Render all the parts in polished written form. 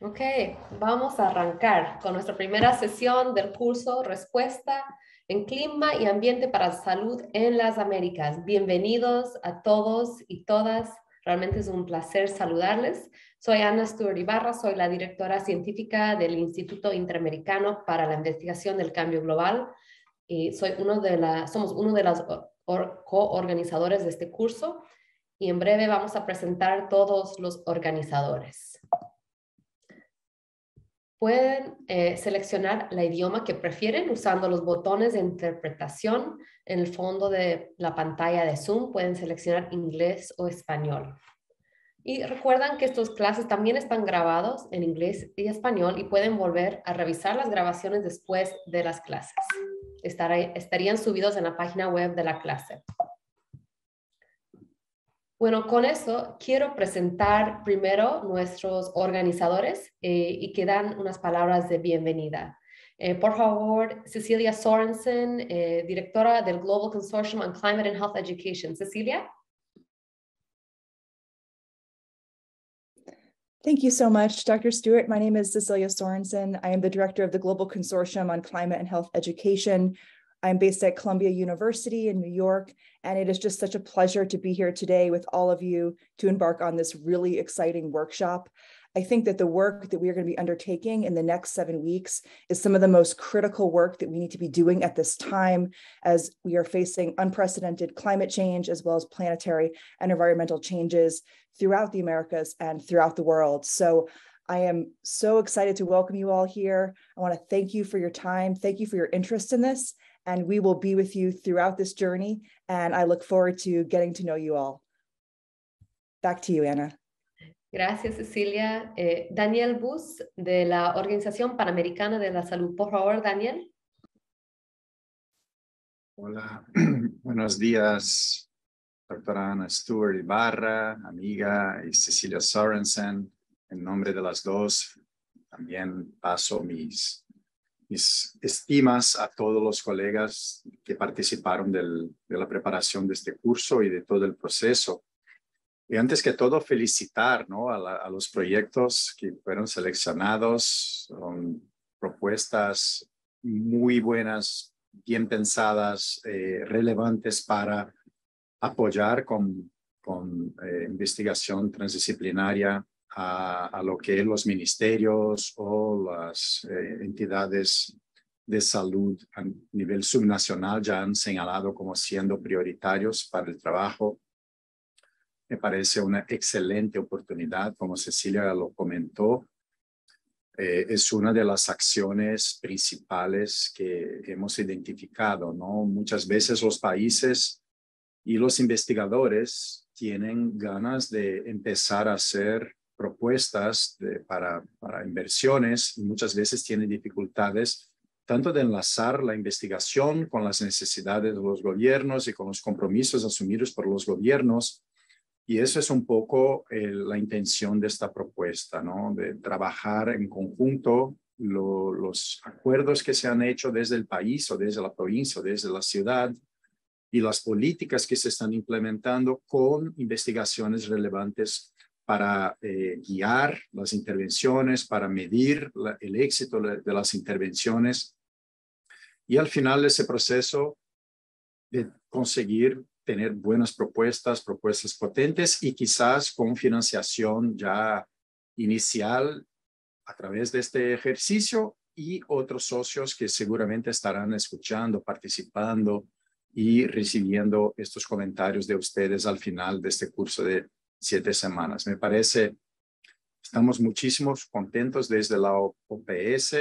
Ok, vamos a arrancar con nuestra primera sesión del curso Respuesta en Clima y Ambiente para Salud en las Américas. Bienvenidos a todos y todas. Realmente es un placer saludarles. Soy Ana Stewart Ibarra, soy la directora científica del Instituto Interamericano para la Investigación del Cambio Global y somos uno de los coorganizadores de este curso y en breve vamos a presentar todos los organizadores. Pueden seleccionar el idioma que prefieren usando los botones de interpretación en el fondo de la pantalla de Zoom. Pueden seleccionar inglés o español. Y recuerdan que estas clases también están grabados en inglés y español y pueden volver a revisar las grabaciones después de las clases. Estarían subidos en la página web de la clase. Bueno, con eso quiero presentar primero nuestros organizadores y que dan unas palabras de bienvenida. Por favor, Cecilia Sorensen, directora del Global Consortium on Climate and Health Education. Cecilia. Thank you so much, Dr. Stewart. My name is Cecilia Sorensen. I am the director of the Global Consortium on Climate and Health Education. I'm based at Columbia University in New York, and it is just such a pleasure to be here today with all of you to embark on this really exciting workshop. I think that the work that we are going to be undertaking in the next 7 weeks is some of the most critical work that we need to be doing at this time as we are facing unprecedented climate change as well as planetary and environmental changes throughout the Americas and throughout the world. So I am so excited to welcome you all here. I want to thank you for your time. Thank you for your interest in this. And we will be with you throughout this journey. And I look forward to getting to know you all. Back to you, Anna. Gracias, Cecilia. Daniel Bus, de la Organización Panamericana de la Salud. Por favor, Daniel. Hola, buenos días, doctora Ana Stewart Ibarra, amiga, y Cecilia Sorensen. En nombre de las dos, también paso mis estimas a todos los colegas que participaron de la preparación de este curso y de todo el proceso. Y antes que todo, felicitar, ¿no?, a los proyectos que fueron seleccionados. Son propuestas muy buenas, bien pensadas, relevantes para apoyar con investigación transdisciplinaria a lo que los ministerios o las entidades de salud a nivel subnacional ya han señalado como siendo prioritarios para el trabajo. Me parece una excelente oportunidad, como Cecilia lo comentó. Es una de las acciones principales que hemos identificado, ¿no? Muchas veces los países y los investigadores tienen ganas de empezar a hacer propuestas para inversiones y muchas veces tienen dificultades tanto de enlazar la investigación con las necesidades de los gobiernos y con los compromisos asumidos por los gobiernos. Y eso es un poco la intención de esta propuesta, ¿no? De trabajar en conjunto los acuerdos que se han hecho desde el país o desde la provincia o desde la ciudad y las políticas que se están implementando con investigaciones relevantes para guiar las intervenciones, para medir el éxito de las intervenciones y al final de ese proceso de conseguir tener buenas propuestas potentes y quizás con financiación ya inicial a través de este ejercicio y otros socios que seguramente estarán escuchando, participando y recibiendo estos comentarios de ustedes al final de este curso de 7 semanas. Me parece, estamos muchísimos contentos desde la OPS.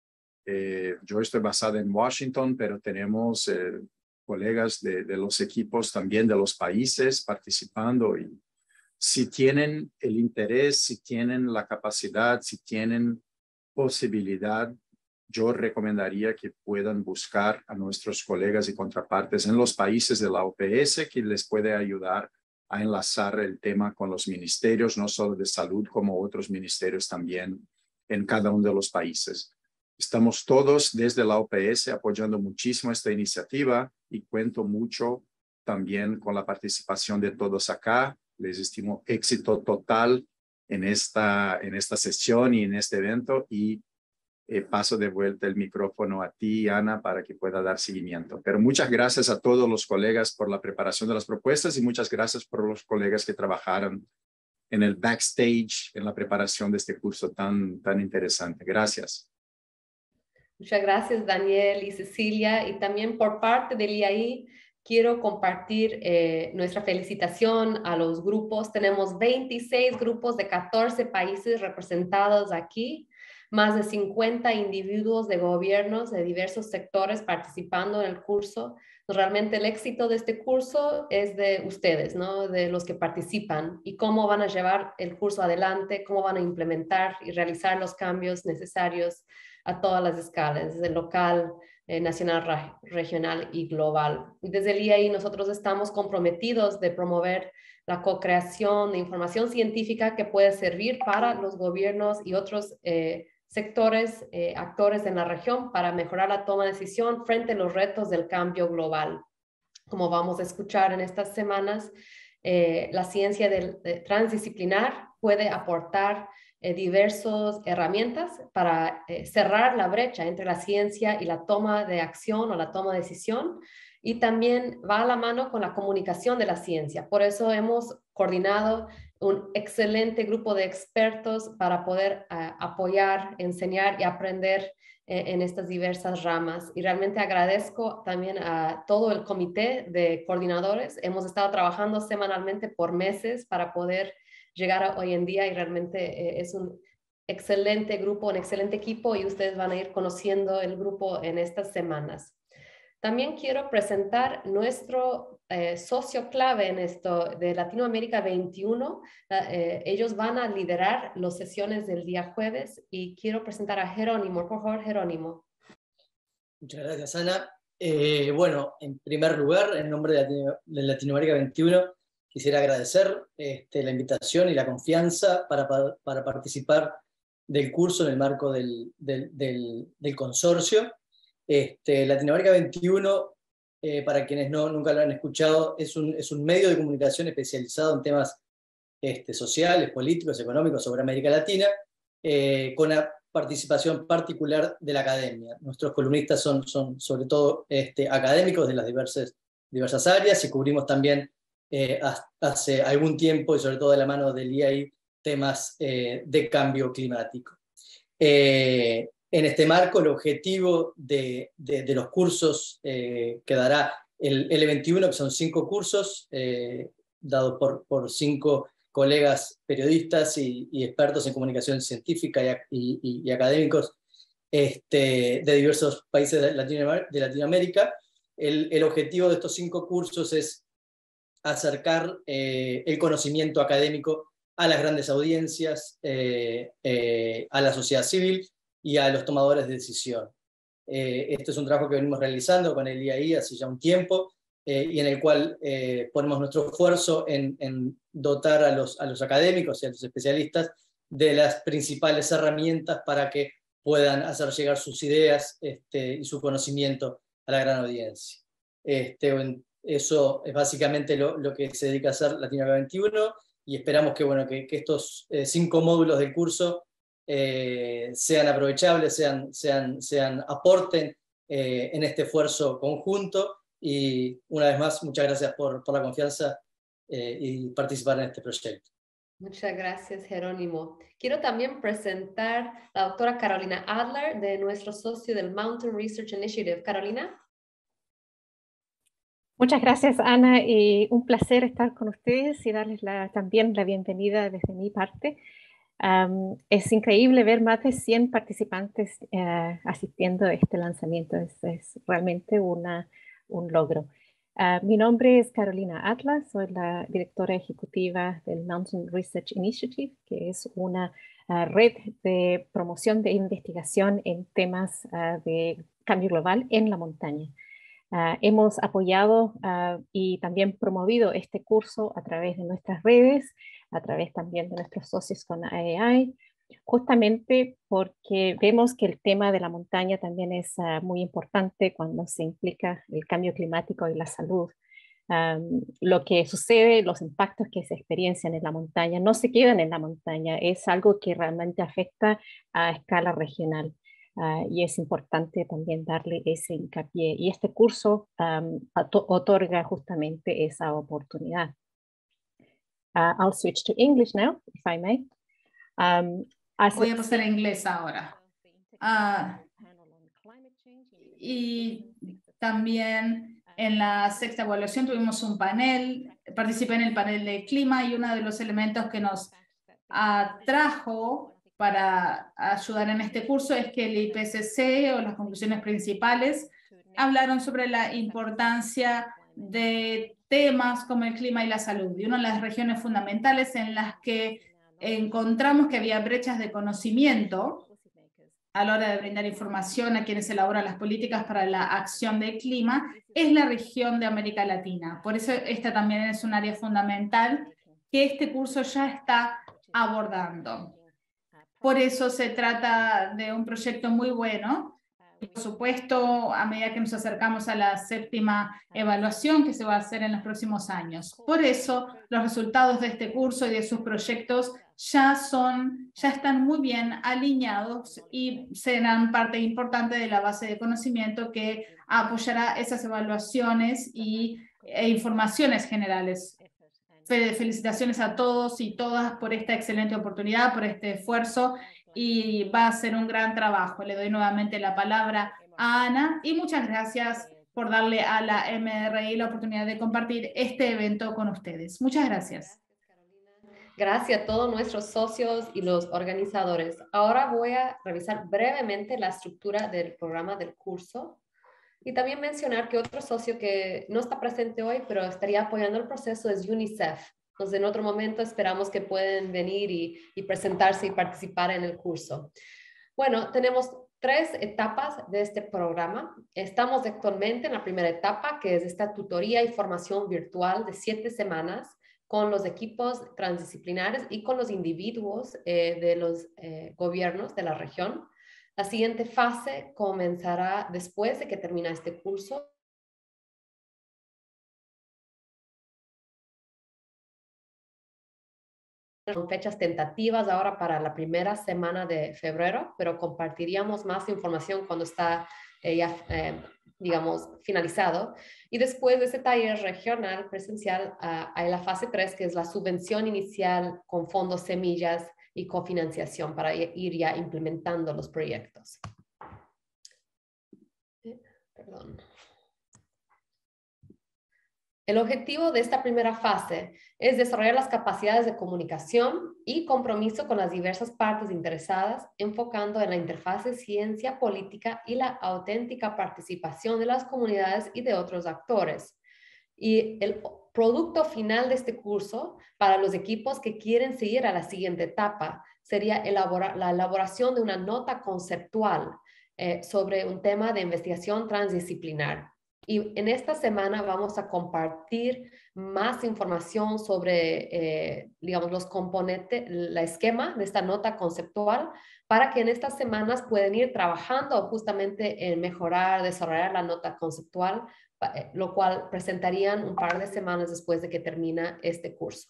Yo estoy basada en Washington, pero tenemos colegas de los equipos también de los países participando. Y si tienen el interés, si tienen la capacidad, si tienen posibilidad, yo recomendaría que puedan buscar a nuestros colegas y contrapartes en los países de la OPS que les puede ayudar a enlazar el tema con los ministerios, no solo de salud, como otros ministerios también en cada uno de los países. Estamos todos desde la OPS apoyando muchísimo esta iniciativa y cuento mucho también con la participación de todos acá. Les estimo éxito total en esta sesión y en este evento, y paso de vuelta el micrófono a ti, Ana, para que pueda dar seguimiento. Pero muchas gracias a todos los colegas por la preparación de las propuestas y muchas gracias por los colegas que trabajaron en el backstage, en la preparación de este curso tan interesante. Gracias. Muchas gracias, Daniel y Cecilia. Y también por parte del IAI, quiero compartir nuestra felicitación a los grupos. Tenemos 26 grupos de 14 países representados aquí, más de 50 individuos de gobiernos de diversos sectores participando en el curso. Realmente el éxito de este curso es de ustedes, ¿no? De los que participan, y cómo van a llevar el curso adelante, cómo van a implementar y realizar los cambios necesarios a todas las escalas, desde local, nacional, regional y global. Y desde el IAI nosotros estamos comprometidos de promover la co-creación de información científica que puede servir para los gobiernos y otros sectores, actores en la región, para mejorar la toma de decisión frente a los retos del cambio global. Como vamos a escuchar en estas semanas, la ciencia transdisciplinar puede aportar diversas herramientas para cerrar la brecha entre la ciencia y la toma de acción o la toma de decisión, y también va a la mano con la comunicación de la ciencia. Por eso hemos coordinado un excelente grupo de expertos para poder apoyar, enseñar y aprender en estas diversas ramas. Y realmente agradezco también a todo el comité de coordinadores. Hemos estado trabajando semanalmente por meses para poder llegar a hoy en día, y realmente es un excelente grupo, un excelente equipo, y ustedes van a ir conociendo el grupo en estas semanas. También quiero presentar nuestro socio clave en esto de Latinoamérica 21. Ellos van a liderar las sesiones del día jueves, y quiero presentar a Jerónimo. Por favor, Jerónimo. Muchas gracias, Ana. Bueno, en primer lugar, en nombre de Latinoamérica 21, quisiera agradecer la invitación y la confianza para participar del curso en el marco del consorcio. Latinoamérica 21, para quienes nunca lo han escuchado, es un medio de comunicación especializado en temas sociales, políticos, económicos sobre América Latina, con la participación particular de la academia. Nuestros columnistas son sobre todo académicos de las diversas áreas, y cubrimos también hace algún tiempo, y sobre todo de la mano del IAI, temas de cambio climático. En este marco, el objetivo de los cursos que dará el L21, que son 5 cursos dados por 5 colegas periodistas y expertos en comunicación científica y académicos de diversos países de Latinoamérica. El objetivo de estos 5 cursos es acercar el conocimiento académico a las grandes audiencias, a la sociedad civil y a los tomadores de decisión. Este es un trabajo que venimos realizando con el IAI hace ya un tiempo, y en el cual ponemos nuestro esfuerzo en dotar a los académicos y a los especialistas de las principales herramientas para que puedan hacer llegar sus ideas y su conocimiento a la gran audiencia. Eso es básicamente lo que se dedica a hacer Latinoamérica 21, y esperamos que estos 5 módulos del curso sean aprovechables, aporten en este esfuerzo conjunto. Y una vez más, muchas gracias por la confianza y participar en este proyecto. Muchas gracias, Jerónimo. Quiero también presentar a la doctora Carolina Adler, de nuestro socio del Mountain Research Initiative. Carolina. Muchas gracias, Ana, y un placer estar con ustedes y darles también la bienvenida desde mi parte. Es increíble ver más de 100 participantes asistiendo a este lanzamiento. Es realmente un logro. Mi nombre es Carolina Adler, soy la directora ejecutiva del Mountain Research Initiative, que es una red de promoción de investigación en temas de cambio global en la montaña. Hemos apoyado y también promovido este curso a través de nuestras redes, a través también de nuestros socios con IAI, justamente porque vemos que el tema de la montaña también es muy importante cuando se implica el cambio climático y la salud Lo que sucede, los impactos que se experiencian en la montaña, no se quedan en la montaña, es algo que realmente afecta a escala regional. Y es importante también darle ese hincapié. Y este curso otorga justamente esa oportunidad. I'll switch to English now, if I may. Voy a pasar a inglés ahora. Y también en la sexta evaluación tuvimos un panel, participé en el panel de clima y uno de los elementos que nos atrajo para ayudar en este curso es que el IPCC o las conclusiones principales hablaron sobre la importancia de temas como el clima y la salud, y una de las regiones fundamentales en las que encontramos que había brechas de conocimiento a la hora de brindar información a quienes elaboran las políticas para la acción del clima es la región de América Latina. Por eso esta también es un área fundamental que este curso ya está abordando. Por eso se trata de un proyecto muy bueno. Por supuesto, a medida que nos acercamos a la séptima evaluación que se va a hacer en los próximos años. Por eso, los resultados de este curso y de sus proyectos ya están muy bien alineados y serán parte importante de la base de conocimiento que apoyará esas evaluaciones e informaciones generales. Felicitaciones a todos y todas por esta excelente oportunidad, por este esfuerzo, y va a ser un gran trabajo. Le doy nuevamente la palabra a Ana y muchas gracias por darle a la MRI la oportunidad de compartir este evento con ustedes. Muchas gracias. Gracias a todos nuestros socios y los organizadores. Ahora voy a revisar brevemente la estructura del programa del curso y también mencionar que otro socio que no está presente hoy, pero estaría apoyando el proceso es UNICEF. Entonces, en otro momento esperamos que puedan venir y presentarse y participar en el curso. Bueno, tenemos 3 etapas de este programa. Estamos actualmente en la primera etapa, que es esta tutoría y formación virtual de 7 semanas con los equipos transdisciplinares y con los individuos de los gobiernos de la región. La siguiente fase comenzará después de que termine este curso. Con fechas tentativas ahora para la primera semana de febrero, pero compartiríamos más información cuando está digamos, finalizado. Y después de ese taller regional presencial, hay la fase 3, que es la subvención inicial con fondos semillas y cofinanciación para ir ya implementando los proyectos. Perdón. El objetivo de esta primera fase es desarrollar las capacidades de comunicación y compromiso con las diversas partes interesadas, enfocando en la interfase ciencia política y la auténtica participación de las comunidades y de otros actores. Y el producto final de este curso para los equipos que quieren seguir a la siguiente etapa sería la elaboración de una nota conceptual sobre un tema de investigación transdisciplinar. Y en esta semana vamos a compartir más información sobre, digamos, los componentes, el esquema de esta nota conceptual, para que en estas semanas puedan ir trabajando justamente en mejorar, desarrollar la nota conceptual, lo cual presentarían un par de semanas después de que termina este curso.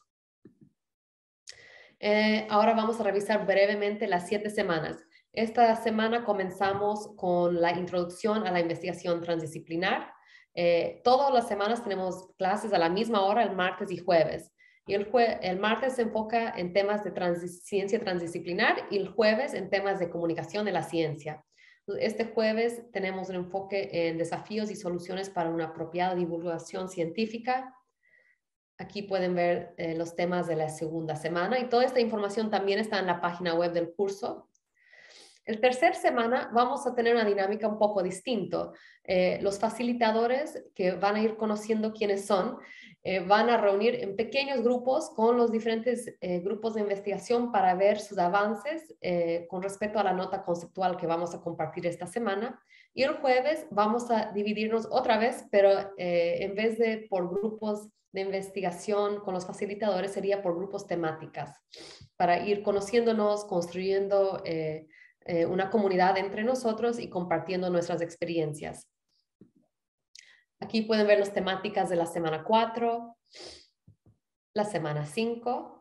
Ahora vamos a revisar brevemente las 7 semanas. Esta semana comenzamos con la introducción a la investigación transdisciplinar. Todas las semanas tenemos clases a la misma hora, el martes y jueves. Y el martes se enfoca en temas de ciencia transdisciplinar y el jueves en temas de comunicación de la ciencia. Este jueves tenemos un enfoque en desafíos y soluciones para una apropiada divulgación científica. Aquí pueden ver los temas de la segunda semana y toda esta información también está en la página web del curso. El tercer semana vamos a tener una dinámica un poco distinta. Los facilitadores, que van a ir conociendo quiénes son, van a reunir en pequeños grupos con los diferentes grupos de investigación para ver sus avances con respecto a la nota conceptual que vamos a compartir esta semana. Y el jueves vamos a dividirnos otra vez, pero en vez de por grupos de investigación con los facilitadores, sería por grupos temáticas, para ir conociéndonos, construyendo una comunidad entre nosotros y compartiendo nuestras experiencias. Aquí pueden ver las temáticas de la semana 4, la semana 5.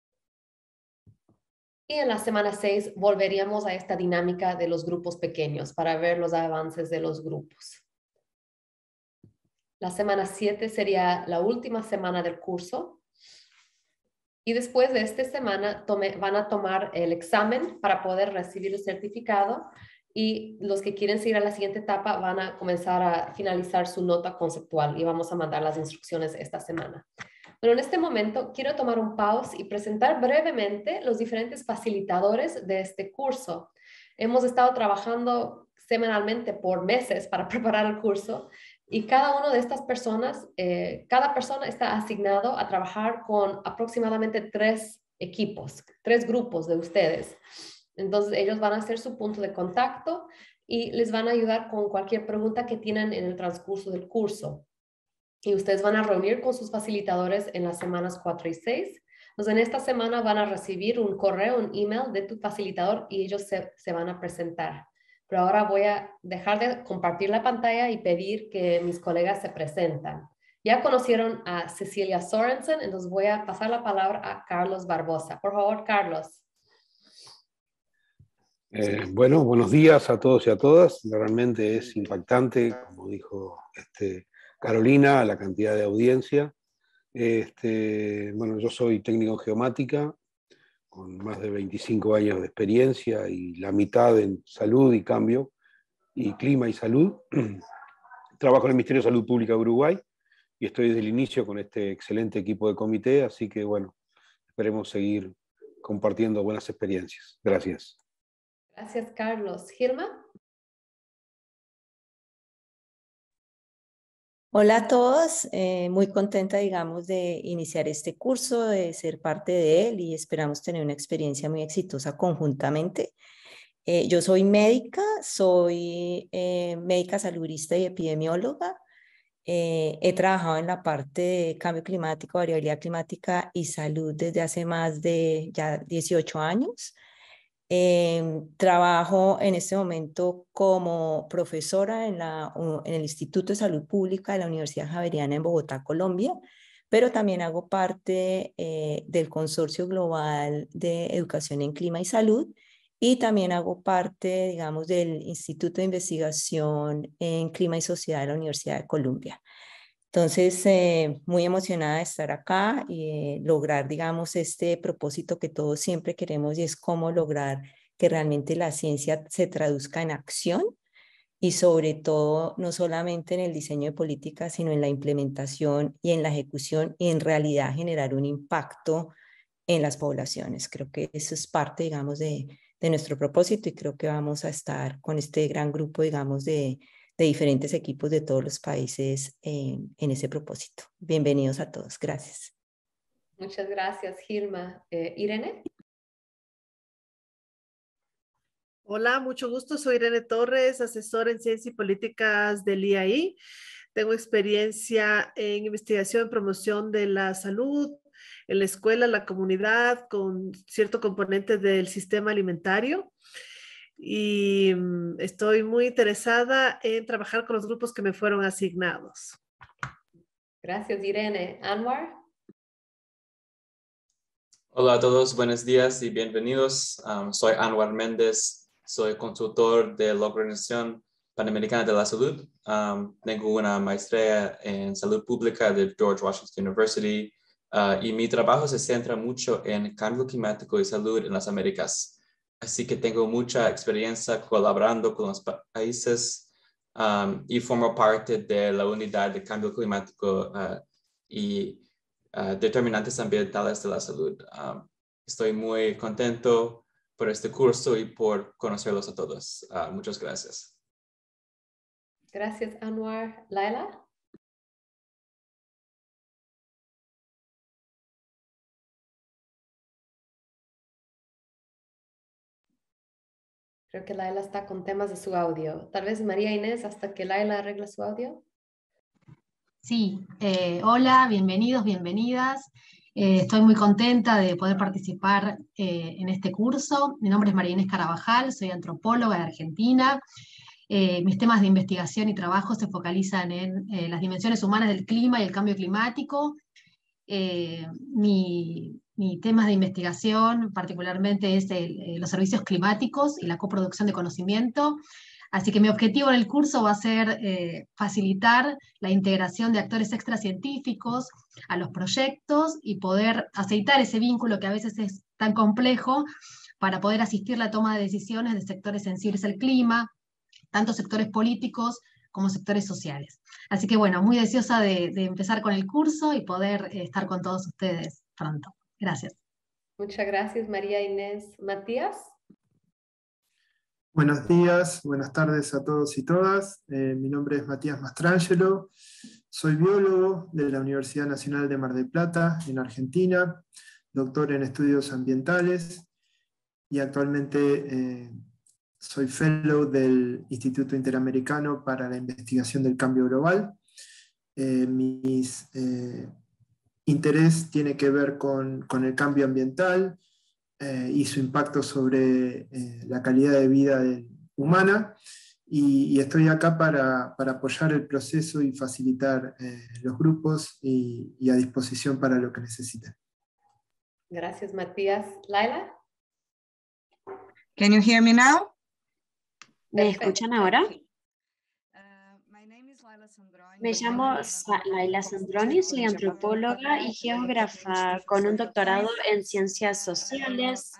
Y en la semana 6 volveríamos a esta dinámica de los grupos pequeños para ver los avances de los grupos. La semana 7 sería la última semana del curso. Y después de esta semana van a tomar el examen para poder recibir el certificado. Y los que quieren seguir a la siguiente etapa van a comenzar a finalizar su nota conceptual y vamos a mandar las instrucciones esta semana. Bueno, en este momento quiero tomar un pause y presentar brevemente los diferentes facilitadores de este curso. Hemos estado trabajando semanalmente por meses para preparar el curso y cada una de estas personas, cada persona está asignado a trabajar con aproximadamente 3 equipos, 3 grupos de ustedes. Entonces ellos van a ser su punto de contacto y les van a ayudar con cualquier pregunta que tienen en el transcurso del curso. Y ustedes van a reunir con sus facilitadores en las semanas 4 y 6. Entonces en esta semana van a recibir un correo, un email de tu facilitador y ellos se van a presentar. Pero ahora voy a dejar de compartir la pantalla y pedir que mis colegas se presentan. Ya conocieron a Cecilia Sorensen, entonces voy a pasar la palabra a Carlos Barbosa. Por favor, Carlos. Bueno, buenos días a todos y a todas. Realmente es impactante, como dijo Carolina, la cantidad de audiencia. Bueno, yo soy técnico en geomática, con más de 25 años de experiencia y la mitad en salud y cambio, y clima y salud. Trabajo en el Ministerio de Salud Pública de Uruguay y estoy desde el inicio con este excelente equipo de comité, así que bueno, esperemos seguir compartiendo buenas experiencias. Gracias. Gracias, Carlos. Gilma. Hola a todos, muy contenta, digamos, de iniciar este curso, de ser parte de él y esperamos tener una experiencia muy exitosa conjuntamente. Yo soy médica saludista y epidemióloga. He trabajado en la parte de cambio climático, variabilidad climática y salud desde hace más de ya 18 años. Trabajo en este momento como profesora en el Instituto de Salud Pública de la Universidad Javeriana en Bogotá, Colombia, pero también hago parte del Consorcio Global de Educación en Clima y Salud y también hago parte, digamos, del Instituto de Investigación en Clima y Sociedad de la Universidad de Columbia. Entonces, muy emocionada de estar acá y lograr, digamos, este propósito que todos siempre queremos y es cómo lograr que realmente la ciencia se traduzca en acción y sobre todo no solamente en el diseño de políticas, sino en la implementación y en la ejecución y en realidad generar un impacto en las poblaciones. Creo que eso es parte, digamos, de nuestro propósito y creo que vamos a estar con este gran grupo, digamos, de diferentes equipos de todos los países en ese propósito. Bienvenidos a todos. Gracias. Muchas gracias, Gilma. Irene. Hola, mucho gusto. Soy Irene Torres, asesora en Ciencia y Políticas del IAI. Tengo experiencia en investigación y promoción de la salud, en la escuela, la comunidad, con cierto componente del sistema alimentario. Y estoy muy interesada en trabajar con los grupos que me fueron asignados. Gracias, Irene. Anwar. Hola a todos, buenos días y bienvenidos. Soy Anwar Méndez, soy consultor de la Organización Panamericana de la Salud. Tengo una maestría en salud pública de George Washington University y mi trabajo se centra mucho en cambio climático y salud en las Américas. Así que tengo mucha experiencia colaborando con los países y formo parte de la unidad de cambio climático y determinantes ambientales de la salud. Estoy muy contento por este curso y por conocerlos a todos. Muchas gracias. Gracias, Anwar. Laila. Creo que Laila está con temas de su audio. Tal vez María Inés, hasta que Laila arregle su audio. Sí, hola, bienvenidos, bienvenidas. Estoy muy contenta de poder participar en este curso. Mi nombre es María Inés Carabajal, soy antropóloga de Argentina Mis temas de investigación y trabajo se focalizan en las dimensiones humanas del clima y el cambio climático. Mi tema de investigación particularmente es los servicios climáticos y la coproducción de conocimiento. Así que mi objetivo en el curso va a ser facilitar la integración de actores extracientíficos a los proyectos y poder aceitar ese vínculo que a veces es tan complejo para poder asistir la toma de decisiones de sectores sensibles al clima, tanto sectores políticos como sectores sociales. Así que bueno, muy deseosa de empezar con el curso y poder estar con todos ustedes pronto. Gracias. Muchas gracias, María Inés. Matías. Buenos días, buenas tardes a todos y todas. Mi nombre es Matías Mastrangelo, soy biólogo de la Universidad Nacional de Mar del Plata, en Argentina, doctor en estudios ambientales y actualmente soy fellow del Instituto Interamericano para la Investigación del Cambio Global. Mi interés tiene que ver con el cambio ambiental, y su impacto sobre la calidad de vida humana, y estoy acá para apoyar el proceso y facilitar los grupos y a disposición para lo que necesiten. Gracias, Matías. Laila. Can you hear me now? ¿Me escuchan ahora? Me llamo Laila Sandroni, soy antropóloga y geógrafa con un doctorado en ciencias sociales.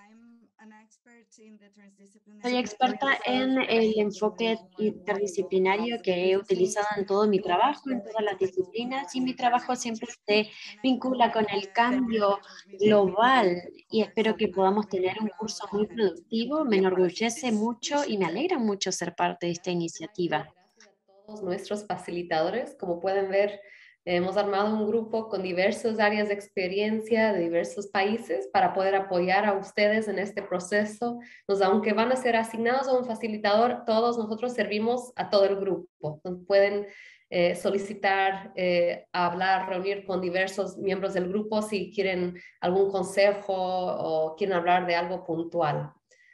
Soy experta en el enfoque interdisciplinario que he utilizado en todo mi trabajo, en todas las disciplinas, y mi trabajo siempre se vincula con el cambio global, y espero que podamos tener un curso muy productivo. Me enorgullece mucho y me alegra mucho ser parte de esta iniciativa. Nuestros facilitadores, como pueden ver, hemos armado un grupo con diversas áreas de experiencia de diversos países para poder apoyar a ustedes en este proceso. Aunque van a ser asignados a un facilitador, todos nosotros servimos a todo el grupo. Entonces pueden solicitar, hablar, reunir con diversos miembros del grupo si quieren algún consejo o quieren hablar de algo puntual.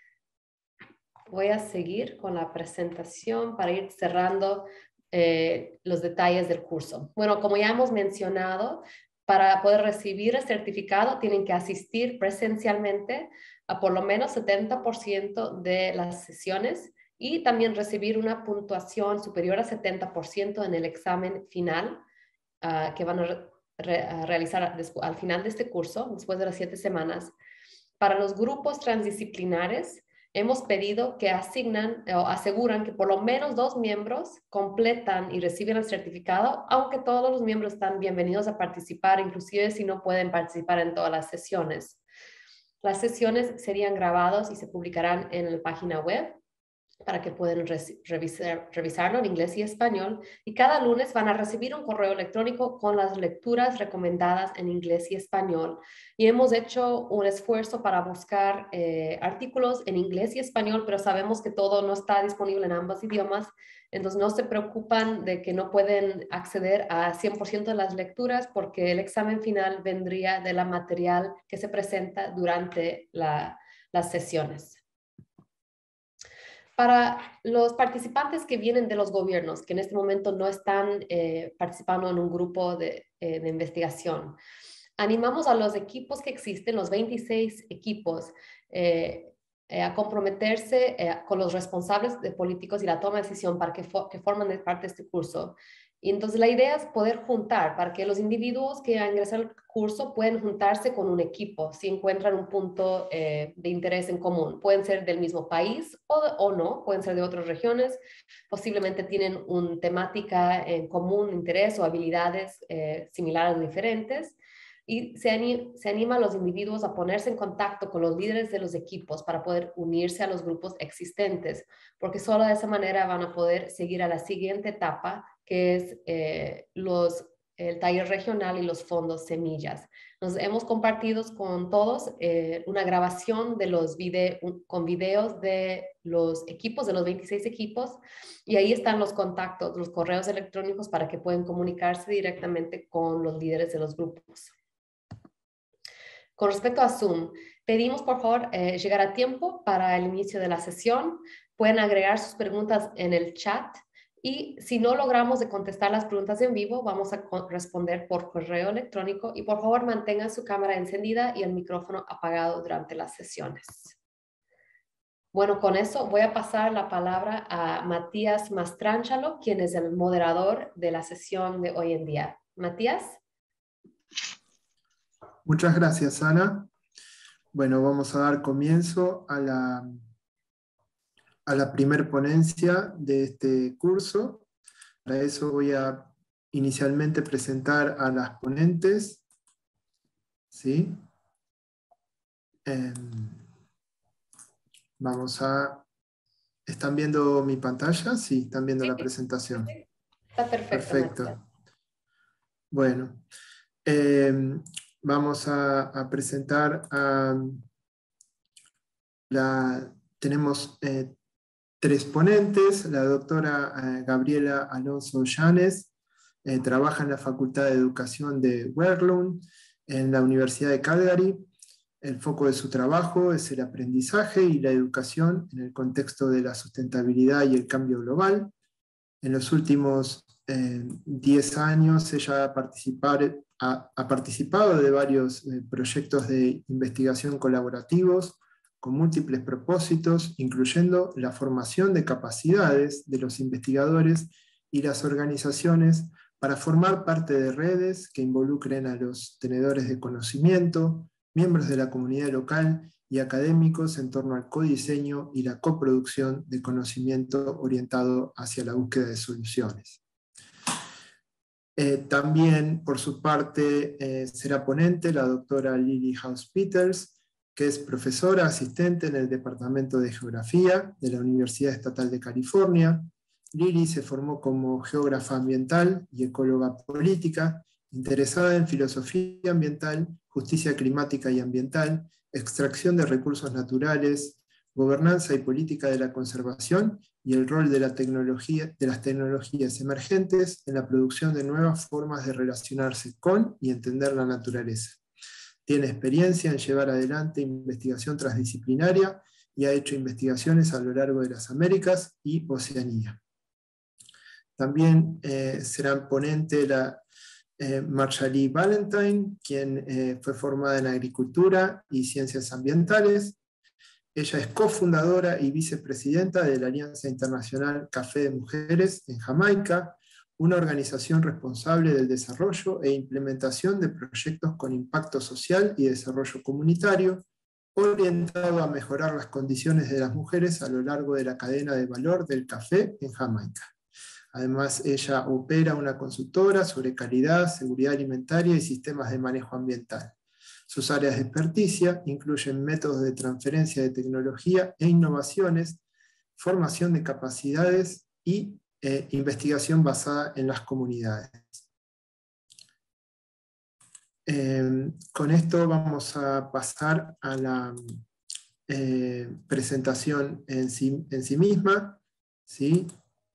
Voy a seguir con la presentación para ir cerrando los detalles del curso. Bueno, como ya hemos mencionado, para poder recibir el certificado tienen que asistir presencialmente a por lo menos 70% de las sesiones y también recibir una puntuación superior a 70% en el examen final que van a realizar al final de este curso, después de las 7 semanas. Para los grupos transdisciplinares, hemos pedido que aseguran que por lo menos 2 miembros completan y reciben el certificado, aunque todos los miembros están bienvenidos a participar, inclusive si no pueden participar en todas las sesiones. Las sesiones serían grabadas y se publicarán en la página web para que puedan revisarlo en inglés y español, y cada lunes van a recibir un correo electrónico con las lecturas recomendadas en inglés y español. Y hemos hecho un esfuerzo para buscar artículos en inglés y español, pero sabemos que todo no está disponible en ambos idiomas, entonces no se preocupan de que no pueden acceder a 100% de las lecturas, porque el examen final vendría de la material que se presenta durante las sesiones. Para los participantes que vienen de los gobiernos, que en este momento no están participando en un grupo de investigación, animamos a los equipos que existen, los 26 equipos, a comprometerse con los responsables de políticos y la toma de decisión para que formen parte de este curso. Y entonces la idea es poder juntar, para que los individuos que ingresan al curso puedan juntarse con un equipo si encuentran un punto de interés en común. Pueden ser del mismo país o no, pueden ser de otras regiones, posiblemente tienen una temática en común, interés o habilidades similares o diferentes. Y se anima a los individuos a ponerse en contacto con los líderes de los equipos para poder unirse a los grupos existentes, porque solo de esa manera van a poder seguir a la siguiente etapa, que es el taller regional y los fondos semillas. Nos hemos compartido con todos una grabación de con videos de los equipos, de los 26 equipos, y ahí están los contactos, los correos electrónicos para que puedan comunicarse directamente con los líderes de los grupos. Con respecto a Zoom, pedimos por favor llegar a tiempo para el inicio de la sesión. Pueden agregar sus preguntas en el chat y si no logramos de contestar las preguntas en vivo, vamos a responder por correo electrónico y por favor mantengan su cámara encendida y el micrófono apagado durante las sesiones. Bueno, con eso voy a pasar la palabra a Matías Mastrangelo, quien es el moderador de la sesión de hoy en día. Matías. Muchas gracias, Ana. Bueno, vamos a dar comienzo a la primer ponencia de este curso. Para eso voy a inicialmente presentar a las ponentes. ¿Sí? ¿Están viendo mi pantalla? Sí, están viendo la presentación. Está perfecto. Perfecto. Bueno, vamos a presentar tenemos 3 ponentes. La doctora Gabriela Alonso Llanes trabaja en la Facultad de Educación de Werklund en la Universidad de Calgary. El foco de su trabajo es el aprendizaje y la educación en el contexto de la sustentabilidad y el cambio global. En los últimos 10 años ella ha participado de varios proyectos de investigación colaborativos con múltiples propósitos, incluyendo la formación de capacidades de los investigadores y las organizaciones para formar parte de redes que involucren a los tenedores de conocimiento, miembros de la comunidad local y académicos en torno al codiseño y la coproducción de conocimiento orientado hacia la búsqueda de soluciones. También, por su parte, será ponente la doctora Lily House Peters, que es profesora asistente en el Departamento de Geografía de la Universidad Estatal de California. Lily se formó como geógrafa ambiental y ecóloga política, interesada en filosofía ambiental, justicia climática y ambiental, extracción de recursos naturales, gobernanza y política de la conservación y el rol de las tecnologías emergentes en la producción de nuevas formas de relacionarse con y entender la naturaleza. Tiene experiencia en llevar adelante investigación transdisciplinaria y ha hecho investigaciones a lo largo de las Américas y Oceanía. También será ponente la Marshallie Valentine, quien fue formada en Agricultura y Ciencias Ambientales. Ella es cofundadora y vicepresidenta de la Alianza Internacional Café de Mujeres en Jamaica, una organización responsable del desarrollo e implementación de proyectos con impacto social y desarrollo comunitario, orientado a mejorar las condiciones de las mujeres a lo largo de la cadena de valor del café en Jamaica. Además, ella opera una consultora sobre calidad, seguridad alimentaria y sistemas de manejo ambiental. Sus áreas de experticia incluyen métodos de transferencia de tecnología e innovaciones, formación de capacidades y investigación basada en las comunidades. Con esto vamos a pasar a la presentación en sí misma. ¿Sí?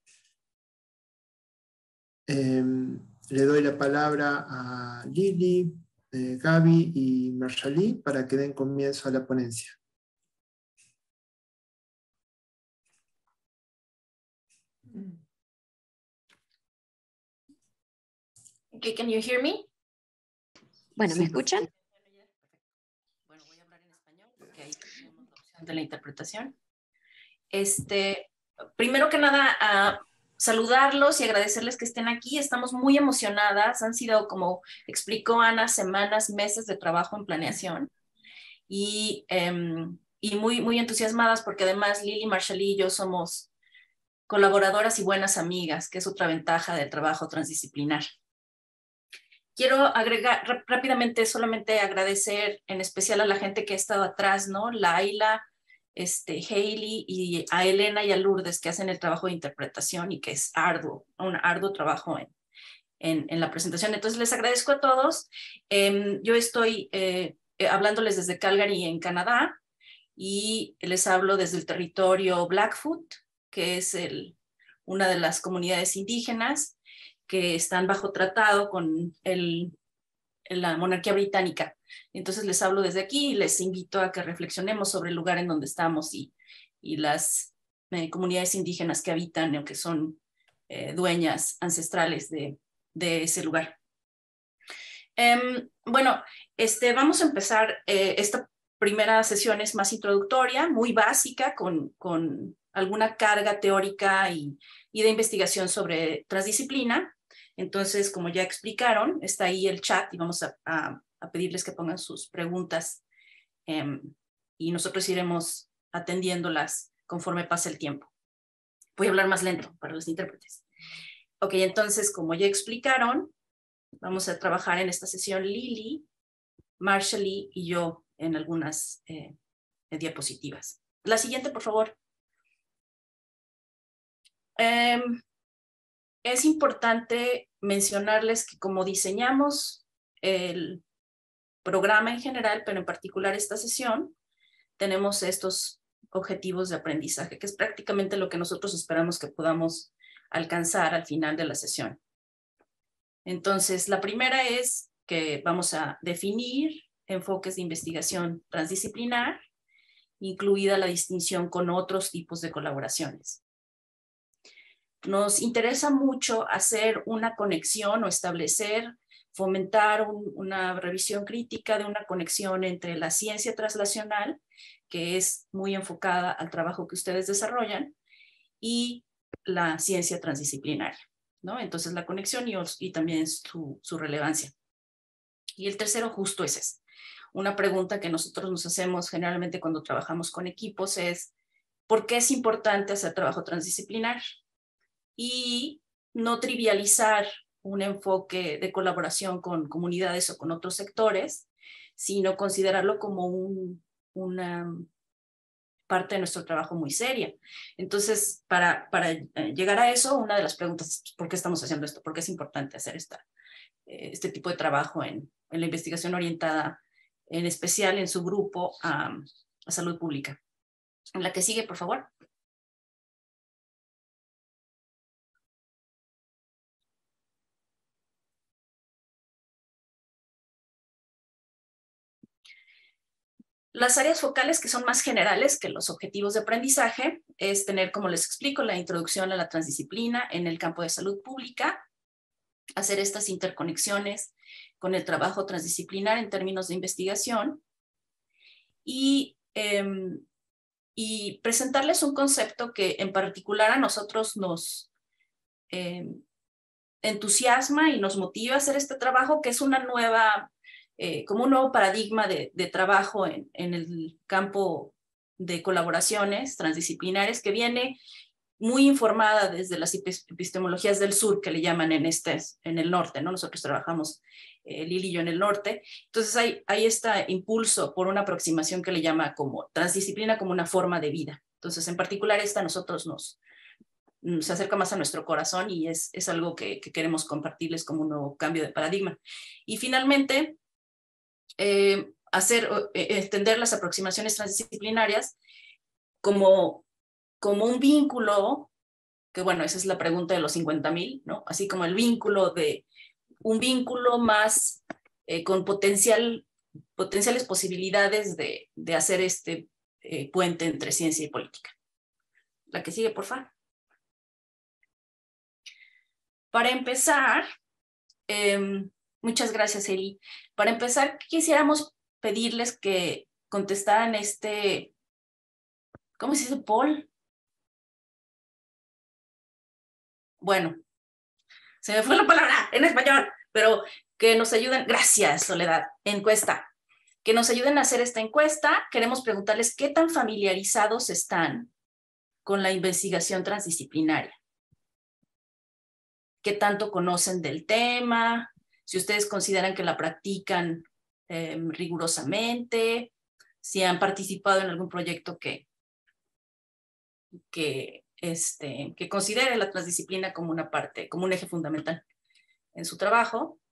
Le doy la palabra a Lily, Gaby y Marshallie para que den comienzo a la ponencia. Okay, can you hear me? Bueno, ¿me escuchan? Bueno, voy a hablar en español porque ahí tenemos la opción de la interpretación. Primero que nada, saludarlos y agradecerles que estén aquí. Estamos muy emocionadas. Han sido, como explicó Ana, semanas, meses de trabajo en planeación. Y muy, muy entusiasmadas porque además Lily, Marshallie y yo somos colaboradoras y buenas amigas, que es otra ventaja del trabajo transdisciplinar. Quiero agregar rápidamente, solamente agradecer en especial a la gente que ha estado atrás, ¿no? Laila, Hailey, y a Elena y a Lourdes, que hacen el trabajo de interpretación y que es arduo, un arduo trabajo en la presentación. Entonces les agradezco a todos. Yo estoy hablándoles desde Calgary, en Canadá, y les hablo desde el territorio Blackfoot, que es una de las comunidades indígenas que están bajo tratado con la monarquía británica. Entonces les hablo desde aquí y les invito a que reflexionemos sobre el lugar en donde estamos y las comunidades indígenas que habitan o que son dueñas ancestrales de ese lugar. Bueno, vamos a empezar. Esta primera sesión es más introductoria, muy básica, con alguna carga teórica y de investigación sobre transdisciplina. Entonces, como ya explicaron, está ahí el chat y vamos a pedirles que pongan sus preguntas y nosotros iremos atendiéndolas conforme pase el tiempo. Voy a hablar más lento para los intérpretes. Ok, entonces, como ya explicaron, vamos a trabajar en esta sesión Lili, Marshallie y yo en algunas diapositivas. La siguiente, por favor. Es importante mencionarles que como diseñamos el programa en general, pero en particular esta sesión, tenemos estos objetivos de aprendizaje, que es prácticamente lo que nosotros esperamos que podamos alcanzar al final de la sesión. Entonces, la primera es que vamos a definir enfoques de investigación transdisciplinar, incluida la distinción con otros tipos de colaboraciones. Nos interesa mucho hacer una conexión o establecer, fomentar una revisión crítica de una conexión entre la ciencia translacional, que es muy enfocada al trabajo que ustedes desarrollan, y la ciencia transdisciplinaria, ¿no? Entonces la conexión y también su relevancia. Y el tercero justo es ese. Una pregunta que nosotros nos hacemos generalmente cuando trabajamos con equipos es ¿por qué es importante hacer trabajo transdisciplinar? Y no trivializar un enfoque de colaboración con comunidades o con otros sectores, sino considerarlo como una parte de nuestro trabajo muy seria. Entonces, para llegar a eso, una de las preguntas es ¿por qué estamos haciendo esto? ¿Por qué es importante hacer este tipo de trabajo en la investigación orientada, en especial en su grupo a salud pública? La que sigue, por favor. Las áreas focales que son más generales que los objetivos de aprendizaje es tener, como les explico, la introducción a la transdisciplina en el campo de salud pública, hacer estas interconexiones con el trabajo transdisciplinar en términos de investigación y presentarles un concepto que en particular a nosotros nos entusiasma y nos motiva a hacer este trabajo, que es una nueva... como un nuevo paradigma de trabajo en el campo de colaboraciones transdisciplinares que viene muy informada desde las epistemologías del sur, que le llaman en el norte, ¿no? Nosotros trabajamos, Lili y yo, en el norte. Entonces hay este impulso por una aproximación que le llama como transdisciplina como una forma de vida. Entonces, en particular, esta a nosotros se acerca más a nuestro corazón y es algo que queremos compartirles como un nuevo cambio de paradigma. Y finalmente, extender las aproximaciones transdisciplinarias como un vínculo, que bueno, esa es la pregunta de los 50,000, ¿no? Así como un vínculo más con potenciales posibilidades de hacer este puente entre ciencia y política. La que sigue, por favor. Para empezar, muchas gracias, Eri. Para empezar, quisiéramos pedirles que contestaran ¿cómo se dice? Poll. Bueno, se me fue la palabra en español, pero que nos ayuden, gracias, Soledad, encuesta. Que nos ayuden a hacer esta encuesta. Queremos preguntarles qué tan familiarizados están con la investigación transdisciplinaria. ¿Qué tanto conocen del tema? Si ustedes consideran que la practican rigurosamente, si han participado en algún proyecto que considere la transdisciplina como una parte, como un eje fundamental en su trabajo.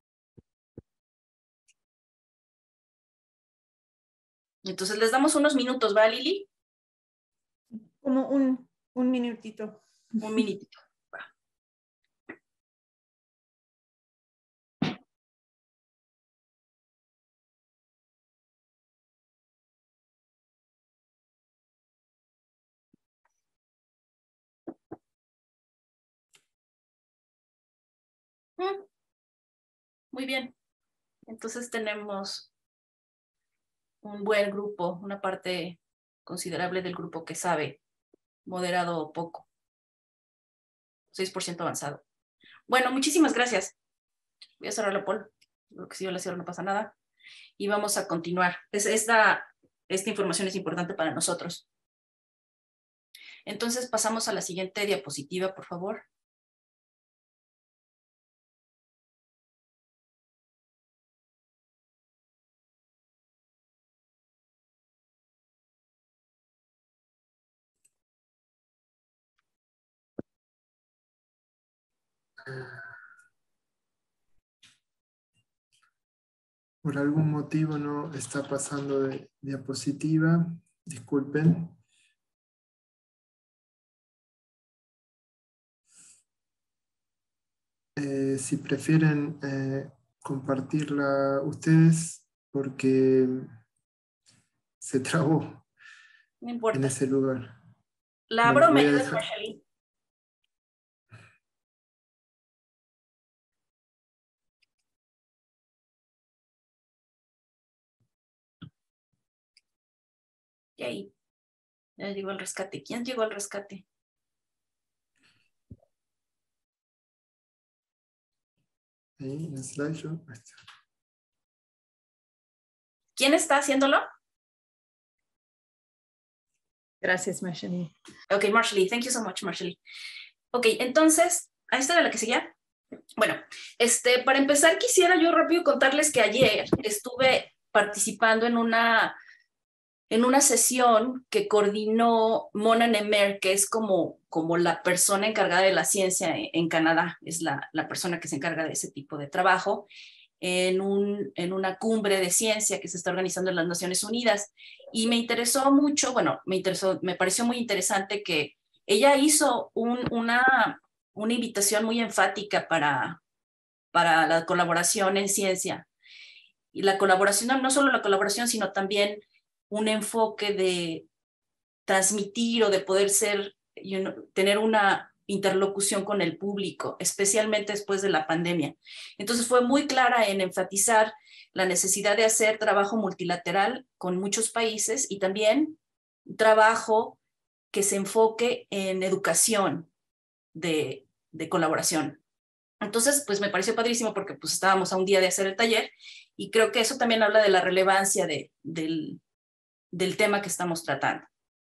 Entonces les damos unos minutos, ¿va, Lili? Como un minutito. Un minutito. Muy bien. Entonces tenemos un buen grupo, una parte considerable del grupo que sabe, moderado o poco. 6% avanzado. Bueno, muchísimas gracias. Voy a cerrar la poll. Lo que si yo la cierro no pasa nada. Y vamos a continuar. Esta información es importante para nosotros. Entonces pasamos a la siguiente diapositiva, por favor. Por algún motivo no está pasando de diapositiva. Disculpen. Si prefieren compartirla ustedes, porque se trabó No importa. en ese lugar. La Bueno, abro, me voy a ayudas, dejar- Marshall. Y ahí, ya llegó el rescate. ¿Quién llegó al rescate? Ahí en el slideshow. Ahí está. ¿Quién está haciéndolo? Gracias, Marshall. Ok, Marshall, thank you so much, Marshall. Ok, entonces, ¿a esta era la que seguía? Bueno, para empezar quisiera yo rápido contarles que ayer estuve participando en una sesión que coordinó Mona Nemer, que es como la persona encargada de la ciencia en Canadá, es la persona que se encarga de ese tipo de trabajo, en una cumbre de ciencia que se está organizando en las Naciones Unidas. Y me interesó mucho, bueno, me pareció muy interesante que ella hizo una invitación muy enfática para la colaboración en ciencia. Y la colaboración, no solo la colaboración, sino también un enfoque de transmitir o de poder tener una interlocución con el público, especialmente después de la pandemia. Entonces fue muy clara en enfatizar la necesidad de hacer trabajo multilateral con muchos países y también trabajo que se enfoque en educación de colaboración. Entonces, pues me pareció padrísimo porque pues estábamos a un día de hacer el taller y creo que eso también habla de la relevancia del tema que estamos tratando.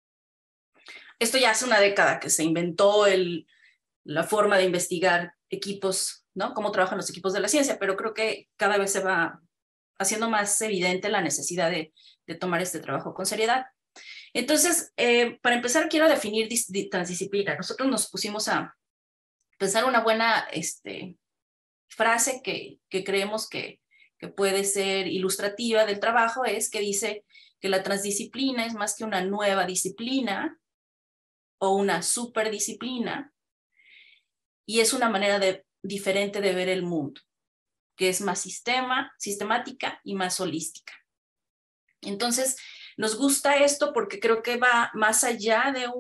Esto ya hace una década que se inventó la forma de investigar equipos, ¿no? Cómo trabajan los equipos de la ciencia, pero creo que cada vez se va haciendo más evidente la necesidad de tomar este trabajo con seriedad. Entonces, para empezar, quiero definir transdisciplina. Nosotros nos pusimos a pensar una buena frase que creemos que puede ser ilustrativa del trabajo, es que dice que la transdisciplina es más que una nueva disciplina o una superdisciplina, y es una manera diferente de ver el mundo, que es más sistemática y más holística. Entonces, nos gusta esto porque creo que va más allá de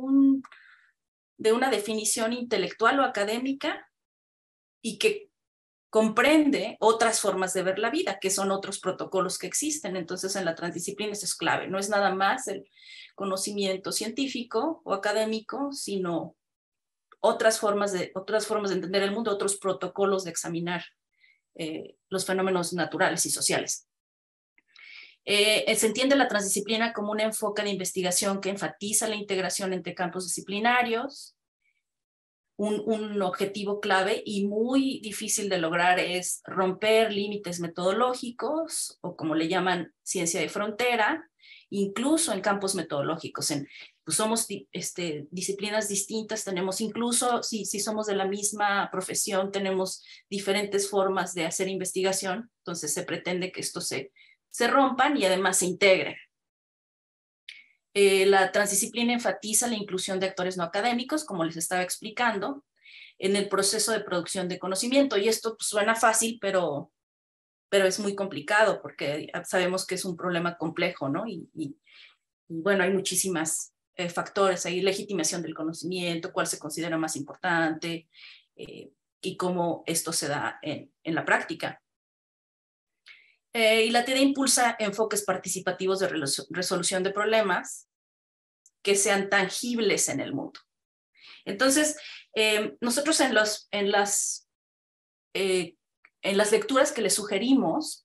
una definición intelectual o académica y que comprende otras formas de ver la vida, que son otros protocolos que existen. Entonces, en la transdisciplina eso es clave. No es nada más el conocimiento científico o académico, sino otras formas de entender el mundo, otros protocolos de examinar los fenómenos naturales y sociales. Se entiende la transdisciplina como un enfoque de investigación que enfatiza la integración entre campos disciplinarios. Un objetivo clave y muy difícil de lograr es romper límites metodológicos, o como le llaman, ciencia de frontera, incluso en campos metodológicos. Pues somos disciplinas distintas, tenemos incluso, si somos de la misma profesión, tenemos diferentes formas de hacer investigación, entonces se pretende que estos se rompan y además se integren. La transdisciplina enfatiza la inclusión de actores no académicos, como les estaba explicando, en el proceso de producción de conocimiento. Y esto pues, suena fácil, pero es muy complicado porque sabemos que es un problema complejo, ¿no? Y bueno, hay muchísimos factores. Hay legitimación del conocimiento, cuál se considera más importante y cómo esto se da en la práctica. Y la TIDA impulsa enfoques participativos de resolución de problemas que sean tangibles en el mundo. Entonces, nosotros en las lecturas que les sugerimos,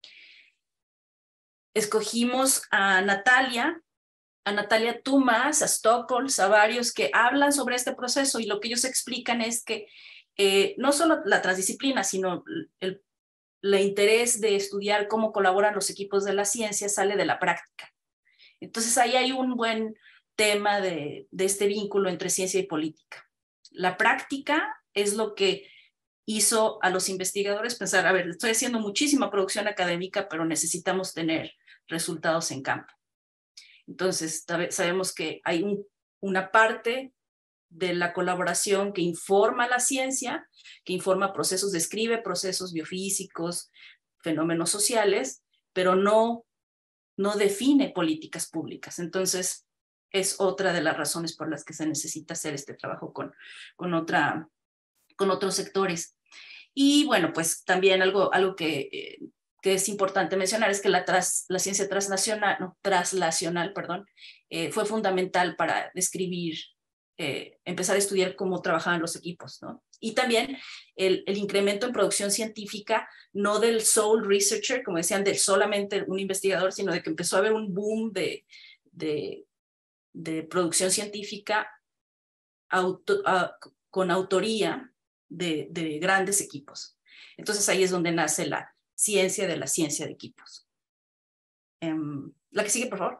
escogimos a Natalia Tumas, a Stockholm, a varios que hablan sobre este proceso, y lo que ellos explican es que no solo la transdisciplina, sino el interés de estudiar cómo colaboran los equipos de la ciencia sale de la práctica. Entonces ahí hay un buen tema de este vínculo entre ciencia y política. La práctica es lo que hizo a los investigadores pensar, a ver, estoy haciendo muchísima producción académica, pero necesitamos tener resultados en campo. Entonces sabemos que hay una parte de la colaboración que informa la ciencia, que informa procesos, describe procesos biofísicos, fenómenos sociales, pero no define políticas públicas. Entonces, es otra de las razones por las que se necesita hacer este trabajo con otros sectores. Y bueno, pues también algo que es importante mencionar es que la ciencia traslacional, fue fundamental para describir, empezar a estudiar cómo trabajaban los equipos, ¿no? Y también el incremento en producción científica, no del sole researcher, como decían, de solamente un investigador, sino de que empezó a haber un boom de producción científica con autoría de grandes equipos. Entonces ahí es donde nace la ciencia de la ciencia de equipos. La que sigue, por favor.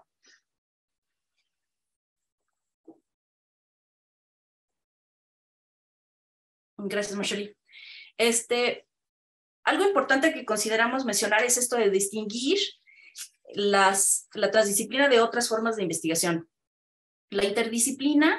Gracias, Marjorie. Algo importante que consideramos mencionar es esto de distinguir la transdisciplina de otras formas de investigación. La interdisciplina